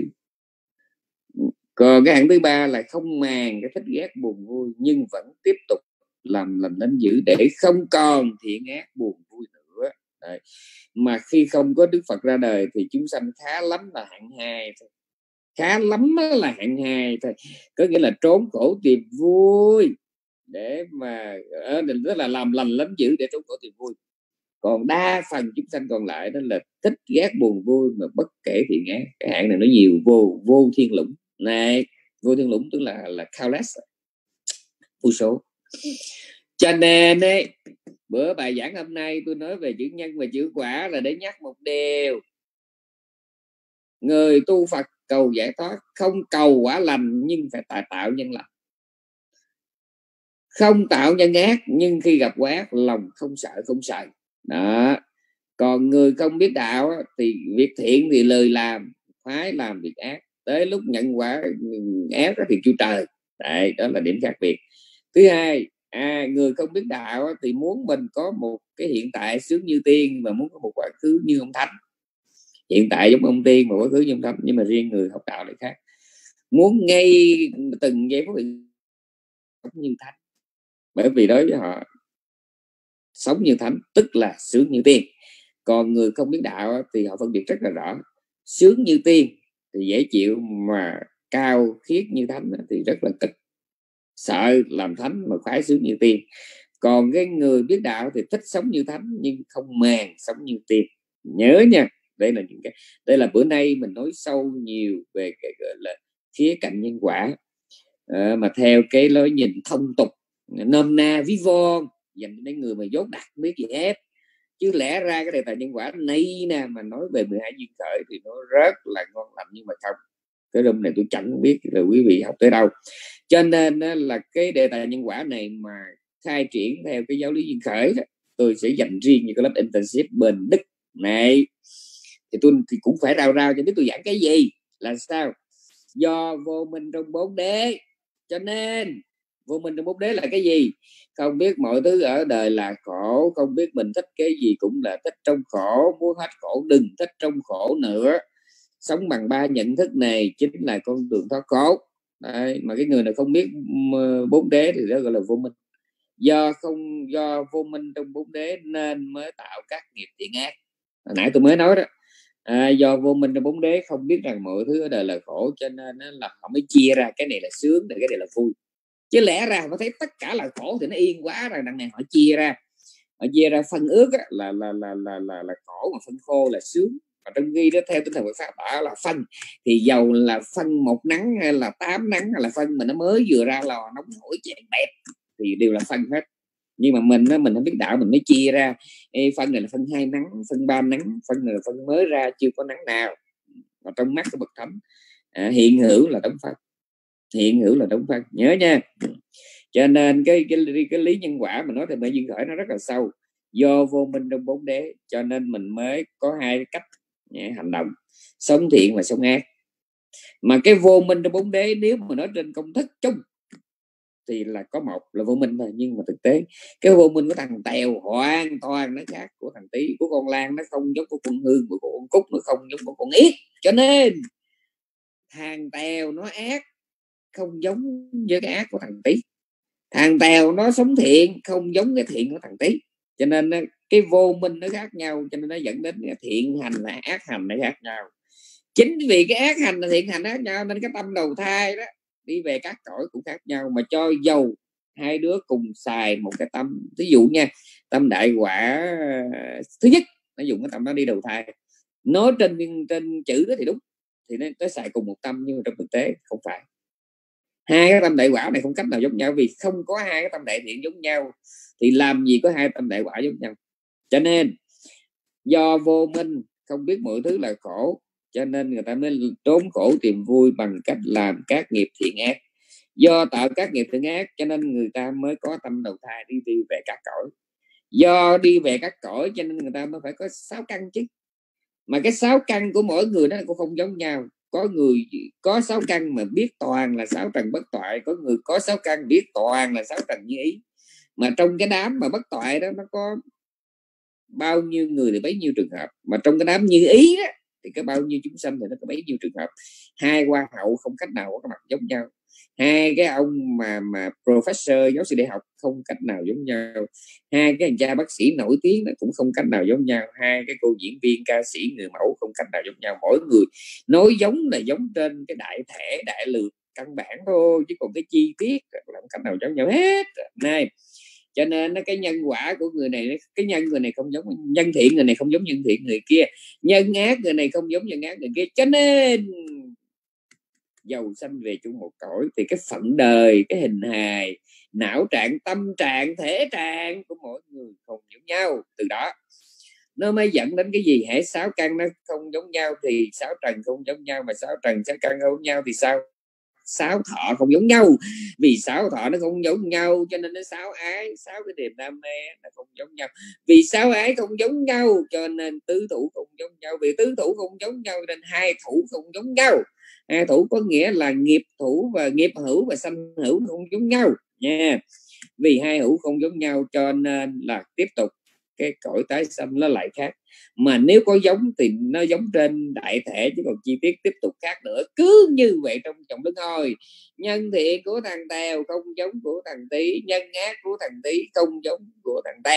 Còn cái hạng thứ ba là không màng cái thích ghét buồn vui nhưng vẫn tiếp tục làm lành lánh dữ để không còn thiện ác buồn vui nữa. Đấy. Mà khi không có Đức Phật ra đời thì chúng sanh khá lắm là hạng hai thôi, khá lắm là hạng hai thôi, có nghĩa là trốn khổ tìm vui để mà tức là làm lành lánh dữ để trốn khổ tìm vui. Còn đa phần chúng sanh còn lại đó là thích ghét buồn vui mà bất kể thiện ác. Cái hạng này nó nhiều, vô vô thiên lũng này, vô thiên lũng tức là là countless, vô số. Cho nên ấy, bữa bài giảng hôm nay tôi nói về chữ nhân và chữ quả là để nhắc một điều: người tu Phật cầu giải thoát không cầu quả lành nhưng phải tạo, tạo nhân lành, không tạo nhân ác nhưng khi gặp quả ác lòng không sợ không sợ đó. Còn người không biết đạo thì việc thiện thì lời làm, phái làm việc ác, tới lúc nhận quả ác thì kêu trời. Đấy, đó là điểm khác biệt. Thứ hai, à, người không biết đạo thì muốn mình có một cái hiện tại sướng như tiên và muốn có một quá khứ như ông thánh. Hiện tại giống ông tiên mà quá khứ như ông thánh. Nhưng mà riêng người học đạo lại khác, muốn ngay từng giây phút như thánh. Bởi vì đối với họ sống như thánh tức là sướng như tiên. Còn người không biết đạo thì họ phân biệt rất là rõ. Sướng như tiên thì dễ chịu, mà cao khiết như thánh thì rất là cực. Sợ làm thánh mà khoái sướng như tiên. Còn cái người biết đạo thì thích sống như thánh nhưng không màng sống như tiên. Nhớ nha, đây là những cái đây là bữa nay mình nói sâu nhiều về cái gọi là khía cạnh nhân quả, à, mà theo cái lối nhìn thông tục nôm na ví von dành đến người mà dốt đặc biết gì hết. Chứ lẽ ra cái đề tài nhân quả này nè mà nói về mười hai duyên khởi thì nó rất là ngon lành, nhưng mà không, cái room này tôi chẳng biết là quý vị học tới đâu. Cho nên là cái đề tài nhân quả này mà khai triển theo cái giáo lý duyên khởi đó, tôi sẽ dành riêng những cái lớp internship bên Đức này, thì tôi thì cũng phải rao rao cho biết tôi giảng cái gì là sao. Do vô minh trong bốn đế, cho nên vô minh trong bốn đế là cái gì? Không biết mọi thứ ở đời là khổ, không biết mình thích cái gì cũng là thích trong khổ, muốn hết khổ đừng thích trong khổ nữa. Sống bằng ba nhận thức này chính là con đường thoát khổ. Đấy, mà cái người nào không biết bốn đế thì đó gọi là vô minh. Do không do vô minh trong bốn đế nên mới tạo các nghiệp thiện ác. Hồi nãy tôi mới nói đó, à, do vô minh trong bốn đế không biết rằng mọi thứ ở đời là khổ, cho nên là họ mới chia ra cái này là sướng, cái này là vui. Chứ lẽ ra họ thấy tất cả là khổ thì nó yên quá rồi. Đằng này họ chia ra, họ chia ra phân ước á, là, là, là, là, là, là khổ, mà phân khô là sướng. Và trong ghi đó theo tinh thần Phật pháp bảo là phân thì dầu là phân một nắng hay là tám nắng hay là phân mà nó mới vừa ra lò nóng hổi chèn bẹp thì đều là phân hết. Nhưng mà mình mình không biết đạo, mình mới chia ra. Ê, phân này là phân hai nắng, phân ba nắng, phân này là phân mới ra chưa có nắng nào. Và trong mắt của bậc thánh, à, hiện hữu là đóng phân, hiện hữu là đóng phân, nhớ nha. Cho nên cái cái, cái, cái lý nhân quả mà nói thì mười duyên khởi nó rất là sâu. Do vô minh trong bốn đế cho nên mình mới có hai cách hành động, sống thiện và sống ác. Mà cái vô minh trong bốn đế nếu mà nói trên công thức chung thì là có một là vô minh thôi, nhưng mà thực tế cái vô minh của thằng Tèo hoàn toàn nó khác, của thằng Tý, của con Lan nó không giống của con Hương, của con Cúc nó không giống của con Yết. Cho nên thằng Tèo nó ác không giống với cái ác của thằng Tý, thằng Tèo nó sống thiện không giống cái thiện của thằng Tý. Cho nên cái vô minh nó khác nhau, cho nên nó dẫn đến cái thiện hành là ác hành nó khác nhau. Chính vì cái ác hành là thiện hành khác nhau nên cái tâm đầu thai đó đi về các cõi cũng khác nhau. Mà cho dầu hai đứa cùng xài một cái tâm, ví dụ nha, tâm đại quả thứ nhất nó dùng cái tâm đó đi đầu thai, nói trên trên chữ đó thì đúng, thì nó, nó xài cùng một tâm, nhưng mà trong thực tế không phải. Hai cái tâm đại quả này không cách nào giống nhau, vì không có hai cái tâm đại thiện giống nhau thì làm gì có hai tâm đại quả giống nhau. Cho nên do vô minh không biết mọi thứ là khổ, cho nên người ta mới trốn khổ tìm vui bằng cách làm các nghiệp thiện ác. Do tạo các nghiệp thiện ác cho nên người ta mới có tâm đầu thai đi đi về các cõi. Do đi về các cõi cho nên người ta mới phải có sáu căn chứ. Mà cái sáu căn của mỗi người đó cũng không giống nhau. Có người có sáu căn mà biết toàn là sáu trần bất toại, có người có sáu căn biết toàn là sáu trần như ý. Mà trong cái đám mà bất toại đó nó có bao nhiêu người thì bấy nhiêu trường hợp, mà trong cái đám như ý đó thì có bao nhiêu chúng sanh thì nó có bấy nhiêu trường hợp. Hai hoa hậu không cách nào có cái mặt giống nhau, hai cái ông mà mà professor giáo sư đại học không cách nào giống nhau, hai cái anh cha bác sĩ nổi tiếng cũng không cách nào giống nhau, hai cái cô diễn viên ca sĩ người mẫu không cách nào giống nhau. Mỗi người nói giống là giống trên cái đại thể đại lược căn bản thôi, chứ còn cái chi tiết là không cách nào giống nhau hết này. Cho nên cái nhân quả của người này, cái nhân người này không giống nhân thiện người này, không giống nhân thiện người kia, nhân ác người này không giống nhân ác người kia. Cho nên dầu sanh về chung một cõi thì cái phận đời, cái hình hài, não trạng, tâm trạng, thể trạng của mỗi người không giống nhau. Từ đó nó mới dẫn đến cái gì? Hễ sáu căn nó không giống nhau thì sáu trần không giống nhau, mà sáu trần sáu căn không giống nhau thì sao? Sáu thọ không giống nhau, vì sáu thọ nó không giống nhau cho nên nó sáu ái, sáu cái niềm đam mê nó không giống nhau, vì sáu ái không giống nhau cho nên tứ thủ không giống nhau, vì tứ thủ không giống nhau nên hai thủ không giống nhau. Hai thủ có nghĩa là nghiệp thủ và nghiệp hữu và sanh hữu không giống nhau nha. Yeah. Vì hai hữu không giống nhau cho nên là tiếp tục cái cõi tái sanh nó lại khác. Mà nếu có giống thì nó giống trên đại thể, chứ còn chi tiết tiếp tục khác nữa. Cứ như vậy trong chồng luân hồi, nhân thiện của thằng Tèo không giống của thằng Tý, nhân ác của thằng Tý không giống của thằng Tèo.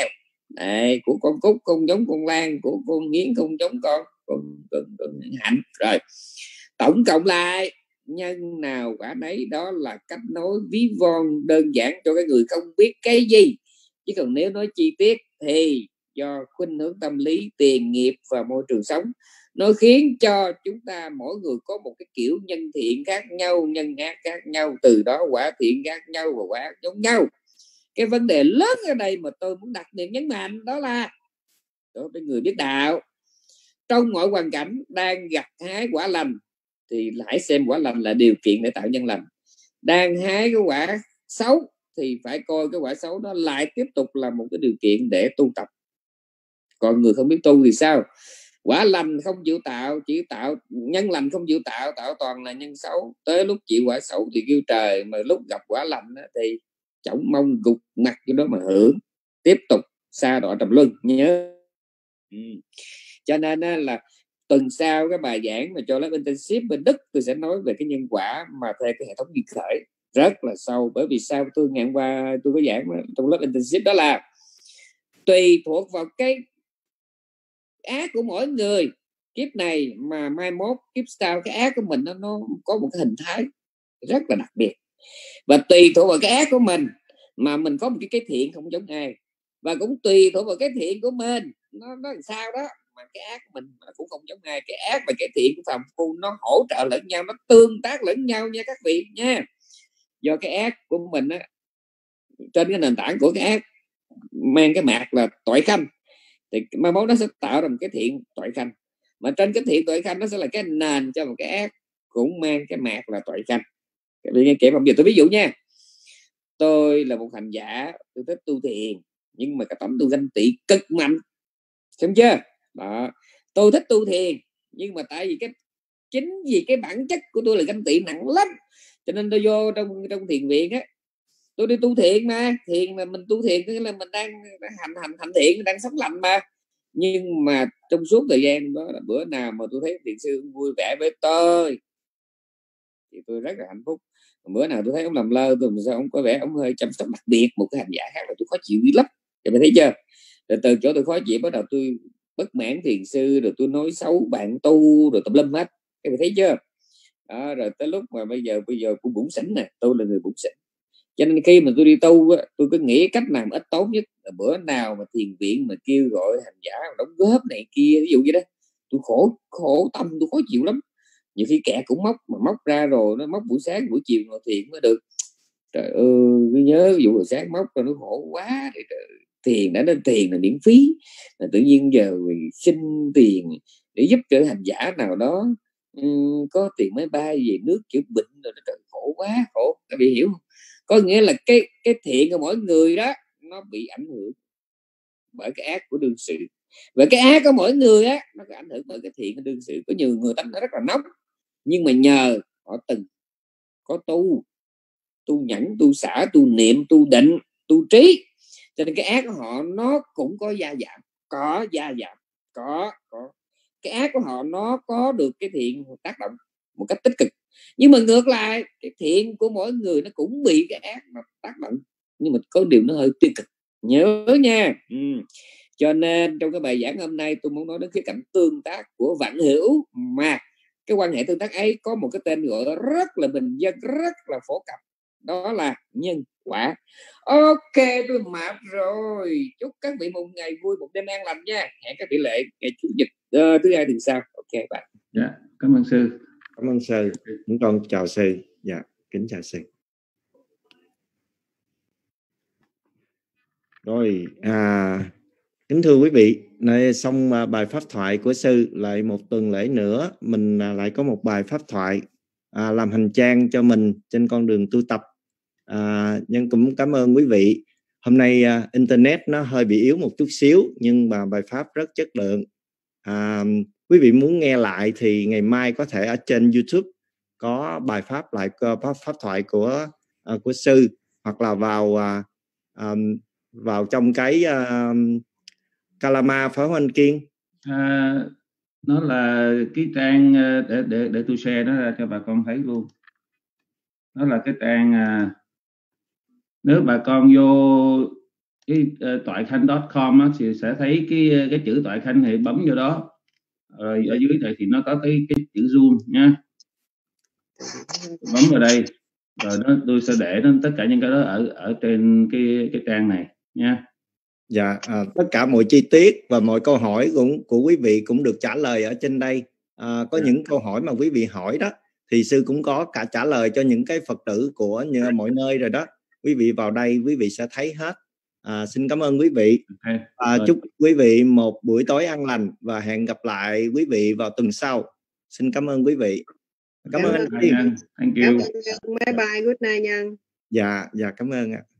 Đấy, của con Cúc không giống con Lan, của con Nghiến không giống con con, con, con Hạnh. Rồi tổng cộng lại nhân nào quả nấy, đó là cách nói ví von đơn giản cho cái người không biết cái gì. Chứ còn nếu nói chi tiết thì do khuynh hướng tâm lý, tiền nghiệp và môi trường sống, nó khiến cho chúng ta mỗi người có một cái kiểu nhân thiện khác nhau, nhân ác khác nhau, từ đó quả thiện khác nhau và quả ác giống nhau. Cái vấn đề lớn ở đây mà tôi muốn đặt niệm nhấn mạnh đó là đối với người biết đạo, trong mọi hoàn cảnh đang gặt hái quả lành thì hãy xem quả lành là điều kiện để tạo nhân lành. Đang hái cái quả xấu thì phải coi cái quả xấu đó lại tiếp tục là một cái điều kiện để tu tập. Còn người không biết tu thì sao? Quả lành không chịu tạo, chỉ tạo nhân lành không chịu tạo, tạo toàn là nhân xấu. Tới lúc chịu quả xấu thì kêu trời, mà lúc gặp quả lành thì chổng mông gục mặt cái đó mà hưởng, tiếp tục sa đọa trầm luân. Nhớ ừ. Cho nên là tuần sau cái bài giảng mà cho lớp internship bên Đức, tôi sẽ nói về cái nhân quả mà theo cái hệ thống duyên khởi rất là sâu. Bởi vì sao tôi ngày qua tôi có giảng trong lớp internship, đó là tùy thuộc vào cái ác của mỗi người kiếp này mà mai mốt kiếp sau cái ác của mình nó, nó có một cái hình thái rất là đặc biệt. Và tùy thuộc vào cái ác của mình mà mình có một cái, cái thiện không giống ai. Và cũng tùy thuộc vào cái thiện của mình nó, nó làm sao đó mà cái ác của mình cũng không giống ai. Cái ác và cái thiện của phàm phu nó hỗ trợ lẫn nhau, nó tương tác lẫn nhau nha các vị nha. Do cái ác của mình á, trên cái nền tảng của cái ác mang cái mạc là tội khanh, thì mai mốt nó sẽ tạo ra một cái thiện tội khanh, mà trên cái thiện tội khanh nó sẽ là cái nền cho một cái ác cũng mang cái mạc là tội khanh. Các vị nghe kịp không? Giờ tôi ví dụ nha, tôi là một hành giả, tôi thích tu thiền, nhưng mà cái tấm tôi ganh tị cực mạnh, xem chưa đó. Tôi thích tu thiền, nhưng mà tại vì cái chính vì cái bản chất của tôi là ganh tị nặng lắm, cho nên tôi vô trong trong thiền viện á, tôi đi tu thiện mà thiền là mình tu thiện, tức là mình đang hành hành hành thiện, đang sống lành mà. Nhưng mà trong suốt thời gian đó là bữa nào mà tôi thấy thiền sư vui vẻ với tôi thì tôi rất là hạnh phúc. Bữa nào tôi thấy ông làm lơ tôi, sao ông có vẻ ông hơi chăm sóc đặc biệt một cái hành giả khác là tôi khó chịu lắm. Thì mình thấy chưa? Rồi từ chỗ tôi khó chịu bắt đầu tôi bất mãn thiền sư, rồi tôi nói xấu bạn tu, rồi tùm lum hết. Các bạn thấy chưa? Đó, rồi tới lúc mà bây giờ bây giờ cũng bủn xỉn nè, tôi là người bủn xỉn. Cho nên khi mà tôi đi tu á, tôi cứ nghĩ cách làm ít tốn nhất. Bữa nào mà thiền viện mà kêu gọi hành giả đóng góp này kia, ví dụ như đó, tôi khổ khổ tâm, tôi khó chịu lắm. Nhiều khi kẻ cũng móc, mà móc ra rồi nó móc buổi sáng buổi chiều ngồi thiền mới được. Trời ơi, cứ nhớ vụ buổi sáng móc rồi nó khổ quá. Thì thiền đã nên tiền là miễn phí, là tự nhiên giờ xin tiền để giúp cho hành giả nào đó um, có tiền máy bay về nước chữa bệnh rồi, trời, khổ quá khổ. Các vị hiểu không? Có nghĩa là cái cái thiện của mỗi người đó nó bị ảnh hưởng bởi cái ác của đương sự, và cái ác của mỗi người á nó có ảnh hưởng bởi cái thiện của đương sự. Có nhiều người tánh nó rất là nóng, nhưng mà nhờ họ từng có tu tu nhẫn, tu xả, tu niệm, tu định, tu trí, cho nên cái ác của họ nó cũng có gia giảm, có gia giảm, có có cái ác của họ nó có được cái thiện tác động một cách tích cực. Nhưng mà ngược lại cái thiện của mỗi người nó cũng bị cái ác mà tác động, nhưng mà có điều nó hơi tiêu cực, nhớ nha. ừ. Cho nên trong cái bài giảng hôm nay tôi muốn nói đến khía cạnh tương tác của vạn hữu, mà cái quan hệ tương tác ấy có một cái tên gọi rất là bình dân, rất là phổ cập, đó là nhân quả. Ok, tôi mệt rồi. Chúc các vị một ngày vui, một đêm an lành nha. Hẹn các vị lệ ngày chủ nhật uh, thứ hai tuần sau. Ok bạn.
Dạ, cảm ơn sư.
Cảm ơn sư. Chúng con chào sư. Dạ, kính chào sư. Rồi, à, kính thưa quý vị, này xong bài pháp thoại của sư, lại một tuần lễ nữa mình lại có một bài pháp thoại à, làm hành trang cho mình trên con đường tu tập. À, nhưng cũng cảm ơn quý vị. Hôm nay à, internet nó hơi bị yếu một chút xíu, nhưng mà bài pháp rất chất lượng. À, quý vị muốn nghe lại thì ngày mai có thể ở trên YouTube có bài pháp lại pháp, pháp thoại của à, của sư, hoặc là vào à, à, vào trong cái uh, Kalama, phải không anh Kiên?
À, nó là cái trang để để để tôi share nó ra cho bà con thấy luôn. Nó là cái trang à, nếu bà con vô cái uh, toại khanh chấm com á, thì sẽ thấy cái cái chữ Toại Khanh thì bấm vô đó. Rồi ở dưới này thì nó có cái cái chữ Zoom nha, bấm vào đây rồi nó tôi sẽ để nó tất cả những cái đó ở ở trên cái cái trang này nha.
Dạ, à, tất cả mọi chi tiết và mọi câu hỏi của, của quý vị cũng được trả lời ở trên đây. À, có
Dạ.
những câu hỏi mà quý vị hỏi đó thì sư cũng có cả trả lời cho những cái Phật tử của như mọi nơi rồi đó. Quý vị vào đây quý vị sẽ thấy hết. À, xin cảm ơn quý vị.
Okay.
À, chúc quý vị một buổi tối an lành và hẹn gặp lại quý vị vào tuần sau. Xin cảm ơn quý vị. Cảm, cảm ơn anh Tiên.
Thank you.
Cảm ơn. Bye bye, good night nha.
Dạ, dạ cảm ơn ạ.